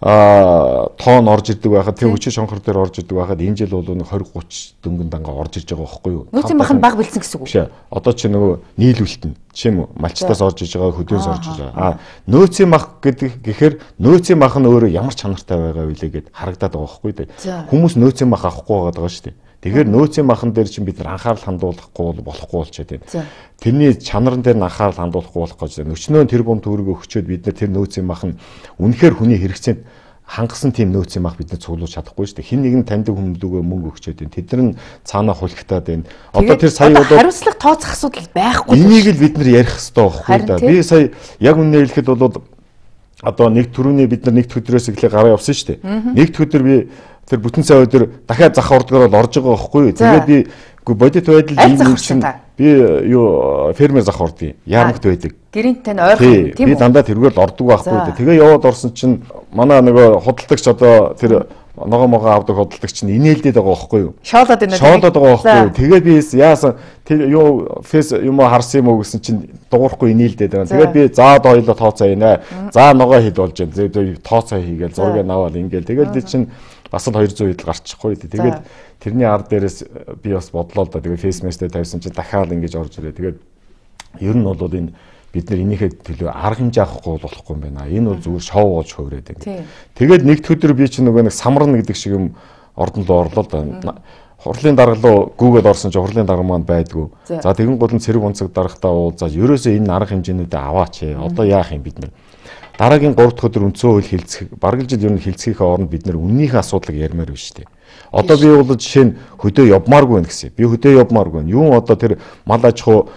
тонн орж ирдэг байхад тэр хүчин шонхор дээр орж ирдэг байхад энэ жил бол 20-30 дөнгөн дангаа орж ирж байгаа байхгүй юу? Нөөцийн мах нь бага бэлдсэн гэсэн үг. Биш. Одоо чи нөгөө нийлүүлэлт нь жишээ нь малчтаас орж иж байгаа хөдөөс орж иж байгаа. Нөөцийн мах гэдэг гэхээр нөөцийн мах нь өөрөө ямар чанартай байгаа вэ гэд харагдаад байгаа байхгүй юу? Хүмүүс нөөцийн мах авахгүй байгаа шүү дээ. Тэгэхээр нөөцийн махан дээр чинь бид нар анхаарал хандуулахгүй болохгүй болчиход байна. Тэрний чанарн дээр нь анхаарал хандуулахгүй болох гэж байна. Өчнөө тэр бум төгрөг өгчөөд бид нар тэр нөөцийн махан үнэхээр хүний хэрэгцээнд хангасан тийм нөөцийн мах бид нар цуглуулж чадахгүй шүү дээ. Хин нэгэн таньдаг хүмүүдүүгээ мөнгө өгчөөд байна. Тэд нар цаанаа хулигтаад байна. Одоо тэр сая удаа хариуцлага тооцох асуудал байхгүй. Энийг л бид нар ярих хэрэгтэй байхгүй да. Би сая яг үнээр хэлэхэд бол одоо нэг түрүүний бид нар нэгд өдрөөс эхлээ гараа явсан шүү дээ. Нэгд өдөр би тэр бүтэн цай өдөр дахиад зах урдгаар бол орж байгаа байхгүй юу. Тэгээд би бодит байдал юм чинь би юу фермер зах урд яамгт байдаг. Гэрийн тань ойрхон тийм үү. Би дандаа тэргээр ордог байхгүй. Тэгээ яваад орсон чинь манай нөгөө худалдагч одоо тэр ногоо могоо авдаг худалдагч нь инээлдээд байгаа байхгүй юу. Шоолоод байна. Шоолоод байгаа байхгүй юу. Тэгээд би яасан тэр юу фэс юм харсан юм уу гэсэн чинь дуурахгүй инээлдээд байгаа. Тэгээд би заад хоёлоо тооцооийнэ. За ногоо хил болж байна. Тооцоо хийгээл зургийг аваад ингээл тэгээд чинь бас л 200 идэл гарчихгүй. Тэгээд тэрний ард дээрээс би бас бодлоо л да. Тэгээд фейсмэстэй тавьсан чинь дахиад ингэж орж ирээ. Тэгээд ер нь бол энэ бид нар энийхээ төлөө арга хэмжээ авахгүй болохгүй юм байна. Энэ бол зүгээр шоу болж хуврээд байна. Тэгээд нэгд өдөр би чинь нөгөө нэг самарна гэдэг шиг юм ордон руу орлоо л да. Хурлын дарга руу гүүгээд орсон чинь хурлын дарга маань байдгүй. За тэгэн гол нь цэрэг онцог дарагтаа уулзаад ерөөсөө энэ арга хэмжээнүүдээ аваач. Одоо яах юм бид нар. Дараагийн 3 дахь өдөр үндсэн хууль хилцэх, бараг л жил ер нь хилцхийнхээ оронд бид нар үннийхээ асуудлыг ярмаар байна шүү дээ. Одоо би бол жишээ нь хөдөө явмааргүй байна гэсэн. Би хөдөө явмааргүй байна. Юу одоо тэр мал аж ахуй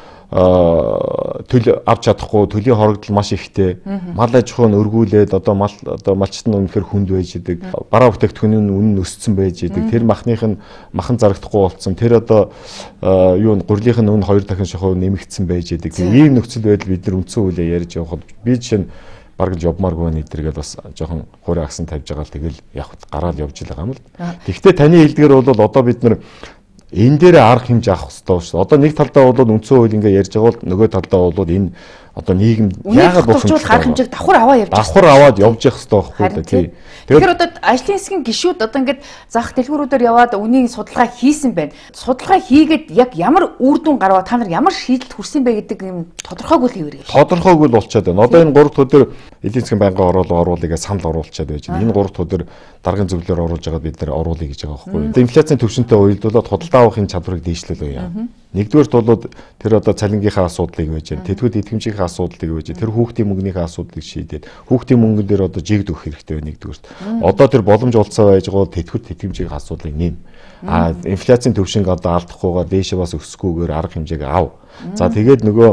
төл авч чадахгүй, төлийн хорогдол маш ихтэй. Мал аж ахуйг өргүүлээд одоо малчт нь үнэхээр хүнд байж идэг. Бараа бүтээгдэхүүний үнэ нь өссөн байж идэг. Тэр махных нь махан зарагдахгүй болцсон. Тэр одоо юу гурилынх нь үнэ 2 дахин шахуу нэмэгдсэн байж идэг. Ийм нөхцөл байдал бид нар үндсэн хуулиар ярьж явахад би жишээ нь бараг л явмааргүй байна эдэргээд бас жоохон хуурай агсан тавьж байгаа л тэгэл яг гараад явж байгаа юм л. Тэгвэл таны хэлдгээр бол одоо бид нар энэ дээр арга хэмжээ авах хэрэгтэй шүү. Одоо нэг талдаа бол үндсэн хууль ингээ ярьж байгаа бол нөгөө талдаа бол энэ одоо нийгэм яагаад боломжтой арга хэмжээг давхар аваа явж байгаа. Давхар аваад явж явах хэрэгтэй байхгүй да тий. Тэгэхээр одоо ажлын хэсгийн гишүүд одоо ингээд зах дэлгүүрүүдээр яваад үнийн судалгаа хийсэн байна. Судалгаа хийгээд яг ямар үр дүн гарваа та нар ямар шийдэлд хүрсэн бэ гэдэг юм тодорхойгүй л хэвээр. Тодорхойгүй л болчиход байна. Одоо энэ 3 дахь өдөр эдийн засгийн байнгын оруулыг санал оруулчаад байж байна. Энэ 3 дахь өдөр даргын зөвлөөр оруулж байгаа бид нар оруулъя гэж байгаа байхгүй юу. Инфляцийн төвшөнтэй уялдуулаад худалдаа авахын чадварыг дээшлүүлээ яа. Нэгдүгээрт бол тэр одоо цалингийнхаа асуудлыг байж, тэтгэврийн идэвхжийнхээ асуудлыг байж, тэр хүүхдийн мөнгөнийхээ асуудлыг шийдээд, хүүхдийн мөнгөн дээр одоо жигд өгөх хэрэгтэй байна нэгдүгээрт. Одоо тэр боломж олцоо байж гоо тэтгэврийн идэвхжийнхээ асуудлыг нэм. Инфляцийн төвшинг одоо алдахгүйгээр дээшээ бас өсөхгүйгээр арга хэмжээг ав. За тэгээд нөгөө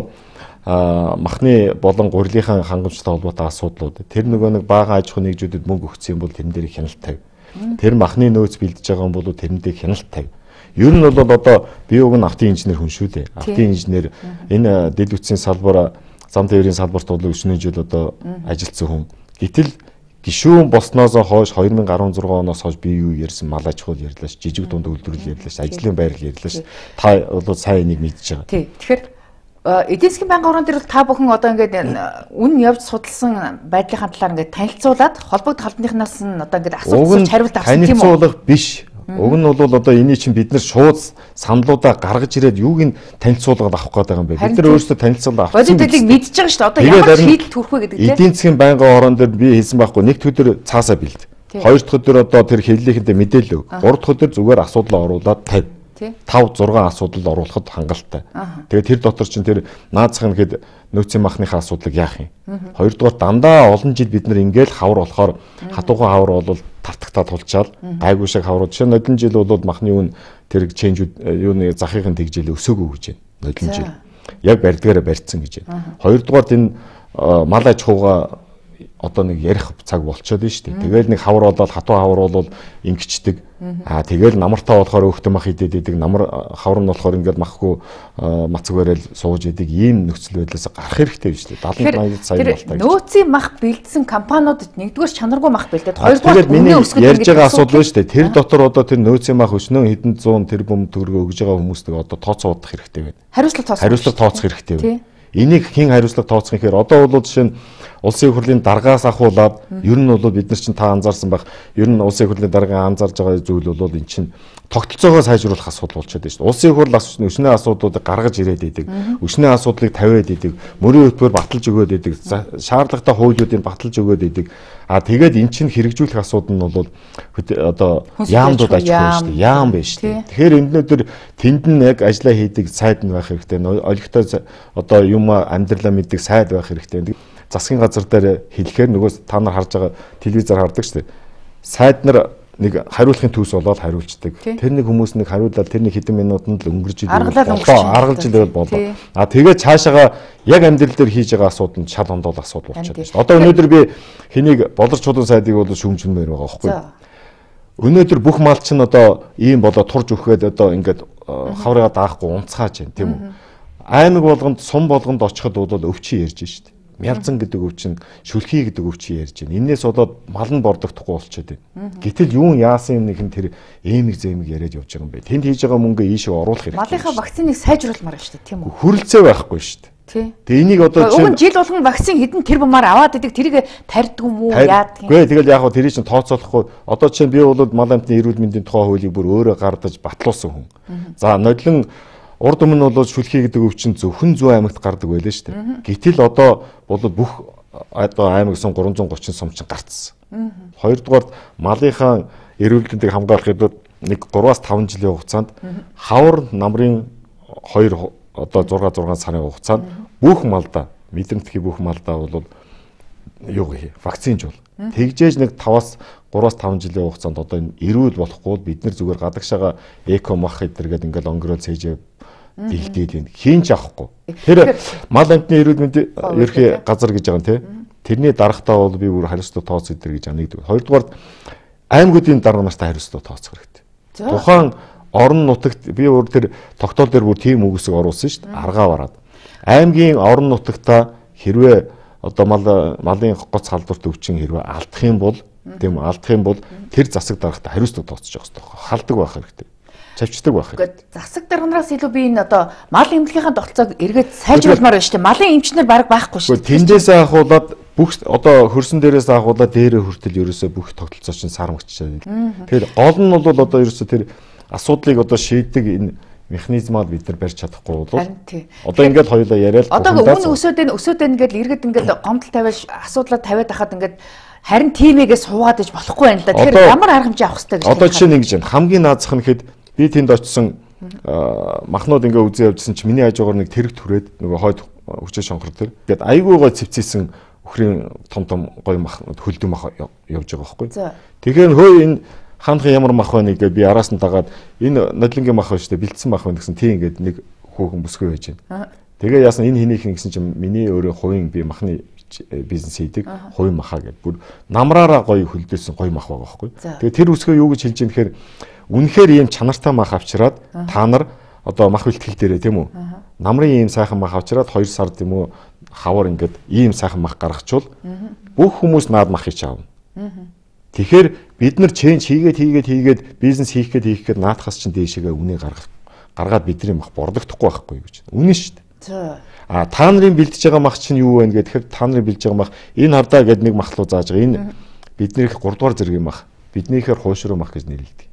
махны болон гурилынхаа хангамжтай холбоотой асуудлууд. Тэр нөгөө нэг бага аж ахуйн нэгжүүдэд мөнгө өгсөн юм бол тэрэн дээр хяналт тавь. Тэр махны нөөц бэлдэж байгаа юм бол тэрэн дээр хяналт тавь. Ер нь бол одоо би уг нь автын инженер хүн шүү дээ. Автын инженер энэ дэд үтсийн салбараа зам тээврийн салбарт бол 9 жил одоо ажилласан хүн. Гэтэл гишүүн болсноос хойш 2016 оноос хойш би юу ярьсан мал аж ахуй ярьлаа ш, жижиг дунд үйлдвэрлэл ярьлаа ш, ажлын байрал ярьлаа ш. Та бол сайн энийг мэдж байгаа. Тий. Тэгэхээр эдийн засгийн байнгын орон дээр та бүхэн одоо ингээд үн явж судалсан байдлынхаа талаар ингээд танилцуулаад холбогд халдныхнаас нь одоо ингээд асуулт хариулт авсан тийм үү? Танилцуулах биш. Уг нь бол одоо энийг чинь бид нар шууд саналуудаа гаргаж ирээд юуг нь танилцуулгаад авах гэдэг юм бэ? Бид нар өөрсдөө танилцуулаад авсан. Бодит эдийг мэдж байгаа шүү дээ. Одоо ямар шийдэл төрөх вэ гэдэг тийм. Эдийн засгийн байнгын орон дээр би хэлсэн байхгүй. Нэг өдөр цаасаа бэлд. Хоёр дахь өдөр одоо тэр хэллийнхэндээ мэдээлэл өг. Гурав дахь өдөр зүгээр асуудал оруулаад тавь. 5 6 асуудал оруулахад хангалттай. Тэгээд тэр дотор чинь тэр наацхан гэхэд нөөцийн махныхаа асуудлыг яах юм? Хоёрдугаар дандаа олон жил бид нар ингээл хавар болохоор хатуухан хавар бол тартагтаа тулчаал гайгүй шиг хаврууд. Жишээ нь нодлон жил бол махны үн тэр ченжүүд юуны захын тэгжэл өсөөгүй гэж байна. Нодлон жил. Яг барьдгаараа барьцсан гэж байна. Хоёрдугаар энэ мал аж ахуйгаа одоо нэг ярих цаг болчиход байна шүү дээ. Тэгэл нэг хавар болоод хатуу хавар бол ингэчдэг. Тэгэл намартаа болохоор өөхтөн мах идээд идэг, намар хавар нь болохоор ингээд махгүй мацаг барайл сууж идэг ийм нөхцөл байдлаас гарах хэрэгтэй биш үү? 70-80 сая болтой. Нөөцийн мах бэлдсэн компаниудад нэгдүгээр чанаргүй мах бэлдээд хоёрдугаар үнэ өсгөх гэж ярьж байгаа асуудал байна шүү дээ. Тэр дотор одоо тэр нөөцийн мах өснөө хэдэн зуун тэрбум төгрөгөө өгж байгаа хүмүүстээ одоо тооцоодох хэрэгтэй байна. Хариуцлага тооцох хэрэгтэй байна. Энийг хэн хариуцлага тооцох гэхээр одоо бол жишээ нь улсын их хурлын даргаас ахуулаад ер нь бол бид нар чинь та анзаарсан байх. Ер нь улсын их хурлын даргын анзаарж байгаа зүйл бол энэ чинь тогтолцоогоо сайжруулах асуудал болчиход байна шүү дээ. Улсын их хурл өчнөө асуудлуудыг гаргаж ирээд идэг. Өчнөө асуудлыг тавиад идэг. Мөрийн хөтөлбөр баталж өгөөд идэг. Шаардлагатай хуулиудыг баталж өгөөд идэг. Тэгээд эн чинь хэрэгжүүлэх асуудал нь бол одоо яамдууд аж ахуй шүү дээ. Яам байна шүү дээ. Тэгэхээр өнөөдөр тэнд нь яг ажиллаа хийдэг сайд нь байх хэрэгтэй. Олигтой одоо юм амьдралаа мэддэг сайд байх хэрэгтэй. Засгийн газар дээр хэлэхээр нөгөө та нар харж байгаа телевизээр хардаг шүү дээ. Сайд нар нэг хариулахын төс болоод хариулцдаг. Тэр нэг хүмүүс нэг хариулаад тэр нэг хэдэн минутанд л өнгөрж аргалж идэвэл болоо. Тэгээд цаашаага яг амьдрал дээр хийж байгаа асуудал нь шал ондоол асуудал болчиход байна шүү дээ. Одоо өнөөдөр би хэнийг болорч чулуун сайдыг бол шүүмжмээр байгаа байхгүй юу? Өнөөдөр бүх мал чинь одоо ийм болоо турж өгөхөд одоо ингээд хавраа даахгүй унцгааж байна тийм үү? Аймаг болгонд сум болгонд очиход бол өвчин ярьж шүү дээ. Мялзан гэдэг өвчин, шүлхий гэдэг өвчин ярьж байна. Энээс болоод мал нь бордогдохгүй болчиход байна. Гэтэл юун яасан юм нэг нь тэр эмэг зэмэг яриад явж байгаа юм бэ. Тэнд хийж байгаа мөнгөө ийшээ оруулах хэрэгтэй. Малынхаа вакциныг сайжруулмаар байна шүү дээ, тийм үү? Хүрэлцээ байхгүй шүү дээ. Тэгээ энийг одоо жил болгон вакцин хэдэн тэр бумаар аваад идэг тэрийг тарьдаг юм уу яадаг юм. Гүй тэгэл яг хөө тэрийг чинь тооцоолохгүй. Одоо чинь би бол мал амтны эрүүл мэндийн тухай хуулийг бүр өөрөө гардаж батлуулсан хүн. За нодлон урд өмнө бол шүлхий гэдэг өвчин зөвхөн Зүү аймагт гардаг байлаа шүү дээ. Гэтэл одоо бол бүх одоо аймаг сон 330 сум чинь гарцсан. Хоёрдугаар малынхаа эрүүл мэндийг хамгаалахад нэг 3-5 жилийн хугацаанд хавар намрын 2 одоо 6 сарын хугацаанд бүх малдаа мэдрэмтгий бүх малдаа бол юу гээ вакцинж бол тэгжээж нэг 3-5 жилийн хугацаанд одоо энэ эрүүл болохгүй бид нар зүгээр гадагшаага эко мах гэдэргээд ингээл онгороо цээжээ бэлдээд байна. Хинч авахгүй. Тэр мал амтны эрүүл мэндийн ерхий газар гэж байгаа юм тий. Тэрний дарагтаа бол би бүр хариуцлага тооцох гэдэг гэж нэгдүгээр. Хоёрдугаар аймагуудын дарга нартай хариуцлага тооцох хэрэгтэй. Тухайн орон нутагт би өөр тэр тогтоол дээр бүр тийм үгсийг оруулсан шүү дээ. Аргаа бараад. Аймгийн орон нутагта хэрвээ одоо малын гоц халдварт өвчин хэрвээ алдах юм бол тийм алдах юм бол тэр засаг дарагтаа хариуцлага тооцож явах хэрэгтэй. Халдаг байх хэрэгтэй. Чавчдаг байх хэрэгтэй. Засаг дарганараас илүү би энэ одоо мал эмнэлгийнхаа тогтолцоог эргээд сайжруулмаар байна шүү дээ. Малын эмчнэр бараг байхгүй шүү дээ. Тэндээсээ ахуулаад бүх одоо хөрсөн дээрээс ахуулаад дээрээ хүртэл ерөөсөө бүх тогтолцоо чинь сармагчаад. Тэгэхээр гол нь бол одоо ерөөсөө тэр асуудлыг одоо шийддэг энэ механизмаа бид нар барьж чадахгүй бол одоо ингээд хоёулаа яриад одоо үн өсөөд ингээд иргэд ингээд гомдол тавиад асуудлаа тавиад хахад ингээд харин тимээс суугаад иж болохгүй байна л да. Тэгэхээр ямар арга хэмжээ авах хэрэгтэй гэж. Одоо жишээ нь ингэж байна. Хамгийн наазах нь хэд би тэнд очисон махнууд ингээ үзээ явжсэн чи миний хажуугаар нэг тэрэг түрээд нөгөө хойд хүчээ шонхор тэр. Ингээд айгүй гой цэвцээсэн өхрийн том гой мах хөлдөг мах явж байгаа байхгүй. Тэгэхээр хөө энэ хаанхын ямар мах байна гэж би араас нь дагаад энэ нодлонгийн мах байна шүү дээ бэлдсэн мах байна гэсэн тийм ингээд нэг хөөхөн бүсгүй байж байна. Тэгээ яасан энэ хэнийх гэсэн чинь миний өөрөө хувийн би махны бизнес хийдэг хувийн махаа гэдэг бүр намраараа гоё хөлдөөсөн гоё мах байгаа байхгүй. Тэгээ тэр үсгээ юу гэж хэлж юм тэгэхээр үнэхээр ийм чанартай мах авчираад та нар одоо мах бэлтгэл дээрээ тийм үү намрын ийм сайхан мах авчираад 2 сар тийм үү хавар ингээд ийм сайхан мах гаргачвал бүх хүмүүс наад мах хийж аавна. Тэгэхээр бид нар ченж хийгээд бизнес хийхэд наадхаас чинь дээшээгээ үнэ гаргаад бидний мах бордогдохгүй байхгүй гэж. Үнэн шүү дээ. Та нарын бэлдэж байгаа мах чинь юу вэ гэхээр та нарын бэлдэж байгаа мах энэ хардаа гэдэг нэг мах руу зааж байгаа. Энэ биднийх 3 дугаар зэргийн мах. Биднийхээр хуушруу мах гэж нэрлэдэг.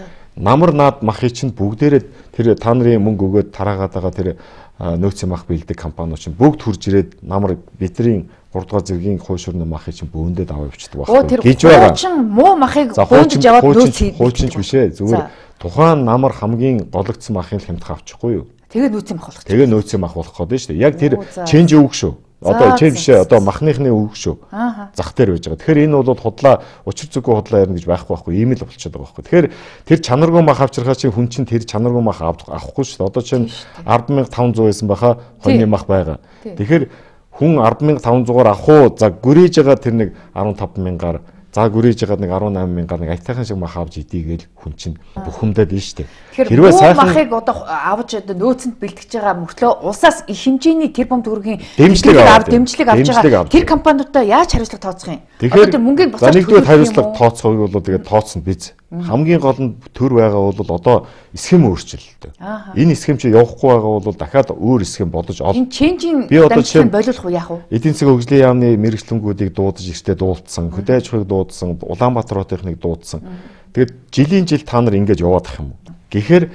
Намар наад махыг чинь бүгдээрээ тэр та нарын мөнгө өгөөд тараагаад байгаа тэр нөөцийн мах бэлдэг компаниуд чинь бүгд хурж ирээд намар бидний 3 дугаар зэргийн хуушруу махыг чинь бөөндөөд аваа явчихдаг байхгүй. Гэж байгаа. Хуучин муу махыг бөөндөж аваад нөөц хийдэг. Хуучин ч биш ээ. Зүгээр тухайн намар хамгийн гологдсон махын хямдхан авчихгүй юу? Тэгээ нөөцийн мах болох. Тэгээ нөөцийн мах болох гэдэг нь шүү дээ. Яг тэр ченж өвг шүү. Одоо ченж бишээ одоо махныхны өвг шүү. Зах дээр байж байгаа. Тэгэхээр энэ бол худлаа учир зүггүй худлаа ярина гэж байхгүй. Ийм л болчиход байгаа байхгүй. Тэгэхээр тэр чанаргүй мах авчирхаа чинь хүн чинь тэр чанаргүй мах авахгүй шүү дээ. Одоо чинь 10,500 байсан баха хоньны мах байгаа. Тэгэхээр хүн 10,500-аар авах уу? За гүрийж байгаа тэр нэг 15,000-аар за гүрийж байгаа нэг 18,000-аар нэг айтайхан шиг мах авч идийгээл хүн чинь бухимдаад нь шүү дээ. Хэрвээ сайхан махыг одоо авч одоо нөөцөнд бэлтгэж байгаа мөртлөө улсаас их хэмжээний тэр бом төгрөгийн дэмжлэг авч байгаа тэр компаниудаа яаж хариуцлага тооцох юм? Одоо тэр мөнгөний буцааж нэгдүгээр хариуцлага тооцохыг бол тэгээд тооцсон биз. Хамгийн гол нь төр байгаа бол одоо схем өөрчлөлттэй. Энэ схем чи явахгүй байгаа бол дахиад өөр схем бодож энэ ченжийн дамжлыг болиулах уу яах вэ? Эдийн засгийн хөгжлийн яамны мэрэгчлэнгүүдийг дуудаж ихтэй дуулдсан, хөдөө аж ахуйг дуудсан, Улаанбаатар хотынхныг дуудсан. Тэгээд жилийн жил та нар ингэж яваад ах юм уу? Гэхдээ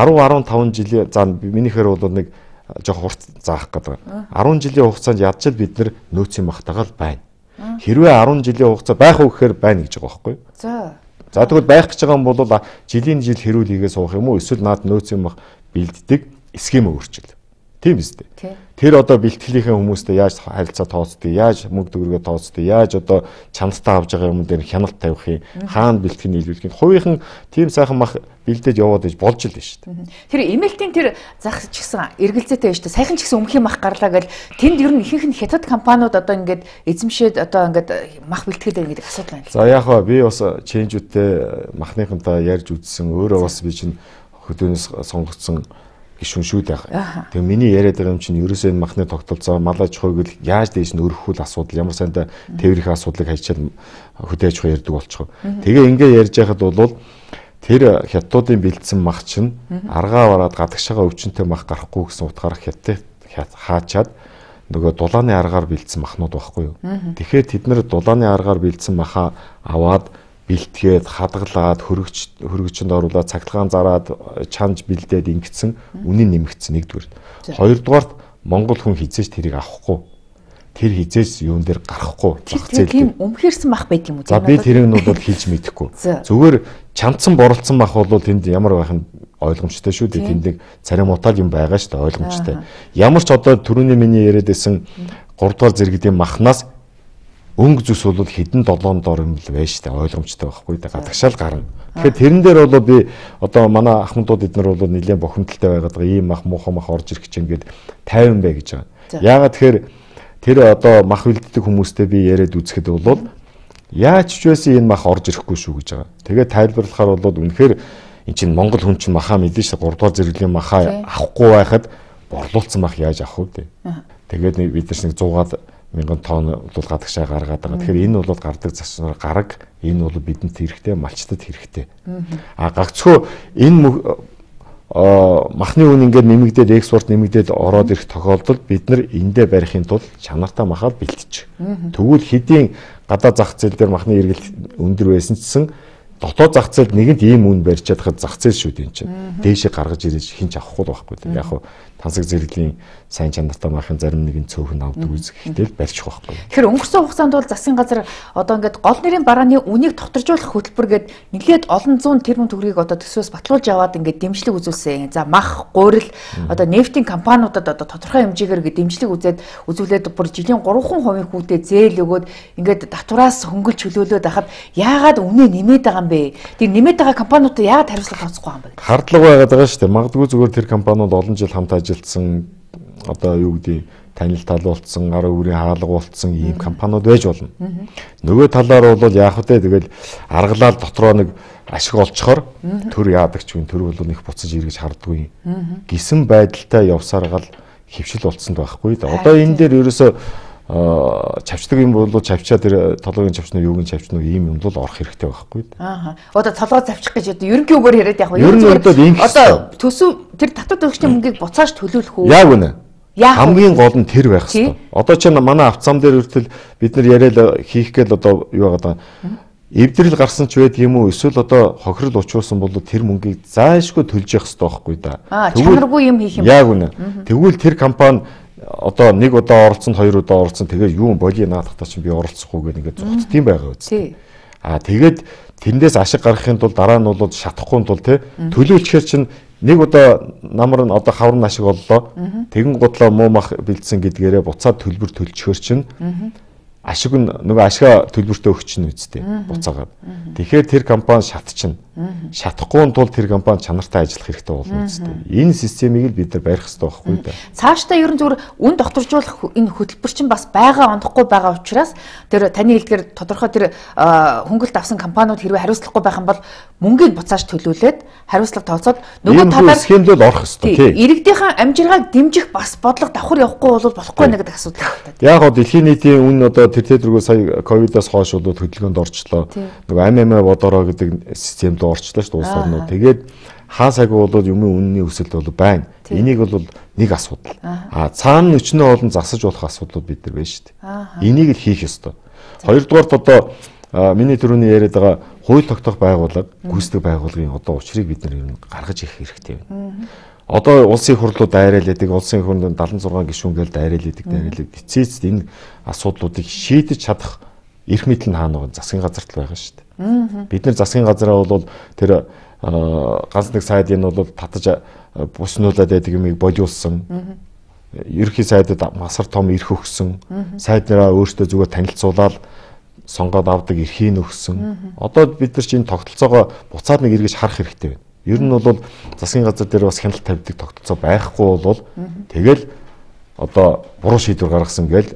10-15 жилийн за минийхээр бол нэг жоох хурц заах гэдэг. 10 жилийн хугацаанд ядчил бид нар нөөцийн махтагаал байна. Хэрвээ 10 жилийн хугацаа байх уу гэхээр байна гэж байгаа байхгүй юу? За тэгвэл байх гэж байгаа юм бол жилийн жил хэрүүл хийгээ суух юм уу? Эсвэл наад нөөцийн мах бэлддэг схем өөрчил. Тийм биз дээ. Тэр одоо бэлтгэлийнхээ хүмүүстэй яаж харилцаа тооцдог, яаж мөнгө төгрөгөө тооцдог, яаж одоо чанартай авж байгаа юм дээр хяналт тавих юм, хаана бэлтгэх нь нийлүүлэх юм. Хувийнхан тийм сайхан мах бэлдэж яваад иж болж л шүү дээ. Тэр эмээлтийн тэр зах ч гэсэн эргэлзээтэй байж та сайхан ч гэсэн өмхийн мах гарлаа гэл тэнд ер нь ихэнх нь хятад компаниуд одоо ингээд эзэмшээд одоо ингээд мах бэлтгэл байна гэдэг асуудал байна. За яг хаа би бас ченжүүдтэй махныхантаа ярьж үзсэн. Өөрөө бас би чинь хөдөөнөөс сонгогдсон гишүүн шүү дээ. Тэгээ миний яриад байгаа юм чинь ерөөсөө энэ махны тогтолцоо мал аж ахуйг л яаж дээш нь өргөхүүл асуудал ямар санда тээврийн асуудлыг хайчаад хөдөө аж ахуй ярьдаг болчихоо. Тэгээ ингээ ярьж байхад бол тэр хятадуудын бэлдсэн мах чинь аргаа бараад гадагшаага өвчнөтэй мах гарахгүй гэсэн утгаараа хятад хаачаад нөгөө дулааны аргаар бэлдсэн махнууд байхгүй юу. Тэгэхээр тэд нэр дулааны аргаар бэлдсэн махаа аваад бэлтгээд хадгалаад хөргөчөнд оруулаад цахилгаан зараад чанж бэлдээд ингэсэн үнийн нэмэгдсэн нэгдүгээр. Хоёрдугаарт Монгол хүн хизээж тэрийг авахгүй. Тэр хизээж юун дээр гарахгүй. Зах зээл тийм өмхөрсөн мах байдаг юм уу? За би тэрийг нь бол хийж мэдэхгүй. Зүгээр чанцсан боролцсон мах бол тэнд ямар байх нь ойлгомжтой шүү дээ. Тэнд нэг царимутал юм байгаа шүү дээ ойлгомжтой. Ямар ч одоо түрүүний миний яриад байсан 3 дугаар зэрэгдийн махнаас өнгө зүс бол хэдэн 7 доор юм л байж штэ ойлгомжтой байхгүй да гадагшаал гарна. Тэгэхээр тэрэн дээр бол би одоо манай ахмадууд эднэр бол нэлээд бохимдолтой байгаад байгаа ийм мах муухан мах орж ирэх чинь ингээд 50 бай гэж байгаа. Яагаад тэгэхээр тэр одоо мах бэлддэг хүмүүстэй би яриад үзэхэд бол яаж ч байсан энэ мах орж ирэхгүй шүү гэж байгаа. Тэгээд тайлбарлахаар бол үнэхээр эн чинь Монгол хүн чинь махаа мэдэн штэ 3 дугаар зэрэглэлийн махаа авахгүй байхад борлуулсан мах яаж авах вэ? Тэгээд бид нар нэг 100-аад 1000 тонн бол гадагшаа гаргаад байгаа. Тэгэхээр энэ бол гардаг засвар гараг, энэ бол бидэнд хэрэгтэй, малчтад хэрэгтэй. Гагцхөө энэ махны үн ингээд нэмэгдээд экспорт нэмэгдээд ороод ирэх тохиолдолд бид нар эндээ барихын тулд чанартай махаа бэлтчих. Тэгвэл хэдийн гадаад зах зээл дээр махны эргэлт өндөр байсан ч дотоод зах зээлд нэгэнд ийм үн барьж чадхад зах зээл шүү дээ энэ чинь. Дээшээ гаргаж ирээж хинч авахгүй байхгүй. Яг хуу тансаг зэрэглийн сайн чанартай маахын зарим нэгэн цөөхөн авдаг үзэх хэрэгтэй л барьчих байхгүй. Тэгэхээр өнгөрсөн хугацаанд бол засгийн газар одоо ингээд гол нэрийн барааны үнийг тогтворжуулах хөтөлбөр гээд нэлээд олон зуун тэрбум төгрөгийг одоо төсвөөс батлуулж аваад ингээд дэмжлэг үзүүлсэн. За мах, гурил одоо нефтийн компаниудад одоо тодорхой хэмжээгээр дэмжлэг үзүүлээд бүр жилийн 3% хүүтэй зээл өгөөд ингээд татвараас хөнгөлж чөлөөлөөд байхад яагаад үнэ нэмээд байгаа юм бэ? Тэр нэмээд байгаа компаниудад яагаад хариуцлага тооцохгүй юм бэ? Хардлага байгаад байгаа шүү дээ. Магадгүй зүгээр тэр компаниуд олон жил хамт ажилласан одоо юу гэдэг танил тал болцсон, арга үрийн хаалга болцсон ийм компаниуд байж болно. Нөгөө талаар бол яах вэ? Тэгэл аргалаад дотроо нэг ашиг олцохоор төр яадаг ч юм төр бол нэг буцаж эргэж харддаггүй. Гисэн байдалтай явсаар гал хөвшил болцсонд байхгүй да. Одоо энэ дээр ерөөсөө чавчдаг юм бол чавчаа тэр толгойн чавчны юугийн чавчны ийм юм бол орох хэрэгтэй байхгүй да. Одоо толгой завчих гэж одоо ерөнхий үгээр яриад яг юу. Одоо төсөв тэр татвар төлөгчдийн мөнгийг буцааж төлөвлөх үү? Яг үнэ. Хамгийн гол нь тэр байх хэрэгтэй. Одоо ч манай авцам дээр хүртэл бид нар яриад хийх гээл одоо юу байгаа даа. Эвдрэл гарсан ч байд юм уу? Эсвэл одоо хохирол учруулсан бол тэр мөнгийг заашгүй төлж явах хэрэгтэй байхгүй да. Чанаргүй юм хийх юм. Яг үнэ. Тэгвэл тэр компани одоо нэг удаа оролцсон, хоёр удаа оролцсон тэгээ юу боли наадахтаа чинь би оролцохгүй гэх ингээд зүгтдtiin байгаа үст. Тэгээд тэндээс ашиг гаргахын тулд дараа нь бол шатахгүй тул те төлөвлөхээр чинь нэг удаа намар нь одоо хавар ашиг оллоо. Тэгэн гутлаа муу мах бэлдсэн гэдгээрээ буцаад төлбөр төлчихөр чинь ашиг нь нөгөө ашгаа төлбөртөө өгч нь үсттэй буцаагаад. Тэгэхээр тэр компани шатчихна. Шатахгүй тул тэр компани чанартай ажиллах хэрэгтэй болно үсттэй. Энэ системийг л бид нар барих хэрэгтэй байхгүй да. Цаашдаа ерөн зүгээр үн докторжуулах энэ хөтөлбөр чинь бас байгаа ондохгүй байгаа учраас тэр таны хэлдгээр тодорхой тэр хөнгөлт авсан компаниуд хэрвээ хариуцлахгүй байх юм бол мөнгийг буцааж төлүүлээд хариуцлага тооцоод нөгөө талаар схемд л орох хэрэгтэй тий. Иргэдийнхэн амжиргааг дэмжих бас бодлого давхар явахгүй бол болохгүй нэг асуудал байна. Яг гоо дэлхийн нийтийн үн одоо тэр тэргөө сая ковидоос хойш бол хөдөлгөөнд орчлоо. Нөгөө ММА бодороо гэдэг системд орчлоо шүү дээ улс орнууд. Тэгээд хаа сайгүй бол юмын үнний өсөлт бол байна. Энийг бол нэг асуудал. Цаана өчнөө олон засаж болох асуудлууд бид нар байна шүү дээ. Энийг л хийх ёстой. Хоёрдугаарт одоо миний түрүүний яриад байгаа хууль тогтоох байгууллага, гүйцэтгэх байгууллагын одоо учрыг бид нар ер нь гаргаж ирэх хэрэгтэй байна. Одоо улсын хурлууд дайрайлаадаг, улсын хурлын 76 гишүүн гээл дайрайлаадаг. Эцээст энэ асуудлуудыг шийдэж чадах эрх мэдэл нь хаана байгаа засгийн газарт л байгаа шүү дээ. Бид нар засгийн газараа бол тэр ганц нэг сайдын бол татаж буснуулаад байдаг юмыг болиулсан. Ерөнхий сайдад масар том эрх өгсөн. Сайднараа өөртөө зүгээр танилцуулаад сонгоод авдаг эрхийг өгсөн. Одоо бид нар чинь тогтолцоогоо буцаад нэг эргэж харах хэрэгтэй байна. Ер нь бол засгийн газар дээр бас хяналт тавьдаг тогтолцоо байхгүй бол тэгэл одоо буруу шийдвэр гаргасан гээл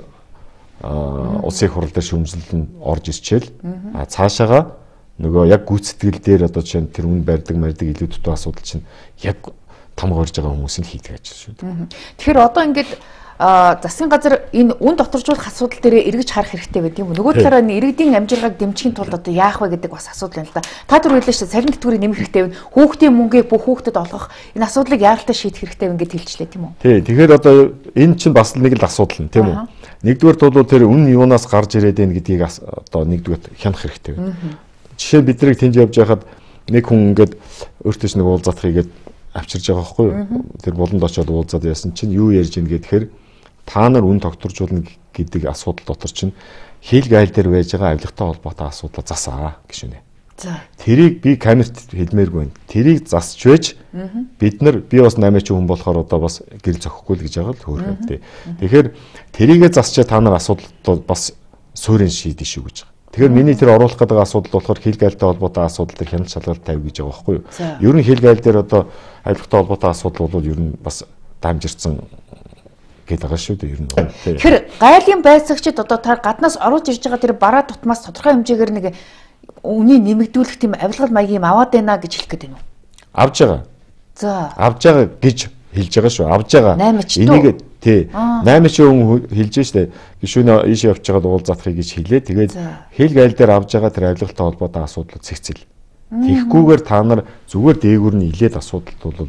улсын хурал дээр шүүмжлэл нь орж ирчээл цаашаага нөгөө яг гүйцэтгэл дээр одоо чинь тэр үн барьдаг илүү дутуу асуудал чинь яг том горж байгаа хүмүүсийн хийдэг ажил шүү дээ. Тэгэхээр одоо ингээд засгийн газар энэ үн докторжуулах асуудал дээр эргэж харах хэрэгтэй байдаг юм. Нөгөө талаараа иргэдийн амжиргааг дэмжихийн тулд одоо яах вэ гэдэг бас асуудал байна л да. Та түр хэллээ шүү дээ, цалин тэтгэврийг нэмэх хэрэгтэй байна. Хүүхдийн мөнгийг бүх хүүхдэд олгох энэ асуудлыг яаралтай шийдэх хэрэгтэй байна гэж хэлчихлээ тийм үү? Тий. Тэгэхээр одоо энэ чинь бас нэг л асуудал нь тийм үү? Нэгдүгээр бол тэр үн юунаас гарч ирээд байна гэдгийг одоо нэгдүгээр хянах хэрэгтэй байна. Жишээ нь биднийг тэнд явж байхад нэг хүн ингээд өөртөөс нэг уулзах хийгээд авчирж байгаа байхгүй юу? Тэр болонд очиод уулзаад яасан чинь юу ярьж ийн гэхээр та нар үн тогтворжуулна гэдэг асуудал дотор чинь хил гайл дээр байж байгаа авилгатай холбоотой асуудал засаа гişүнэ. За. Тэрийг би камерт хэлмээргүй байна. Тэрийг засч байж бид нар би бас 8 хүн болохоор одоо бас гэрэл зохихгүй л гэж байгаа л хөөрхөн тий. Тэгэхээр тэрийгэ засчаа та нар асуудал бас суурин шийдэн шүү гэж байгаа. Тэгэхээр миний тэр оруулах гэдэг асуудал болохоор хил гайлтай холбоотой асуудал дээр хяналт шалгалт тавь гэж байгаа байхгүй юу? Ер нь хил гайл дээр одоо авилгатай холбоотой асуудал бол ер нь бас дамжирсан гэдэг байгаа шүү дээ ер нь. Тэгэхээр гайлын байцаагчид одоо та гаднаас оруулж ирж байгаа тэр бараа тутмаас тодорхой хэмжээгээр нэг үнийг нэмэгдүүлэх тийм авилгал маягийн аваад байна гэж хэлэх гээд байна уу? Авж байгаа. За. Авж байгаа гэж хэлж байгаа шүү. Авж байгаа. Энийг тий. 8 хүн хэлж штэ. Гишүүнээ ийш явж байгаад уулзаахыг гэж хэлээ. Тэгээд хэл гайл дээр авж байгаа тэр авилгалтай холбоотой асуудлууд цэгцэл. Тэгэхгүйгээр та нар зүгээр дээгүүр нь илээд асуудалд бол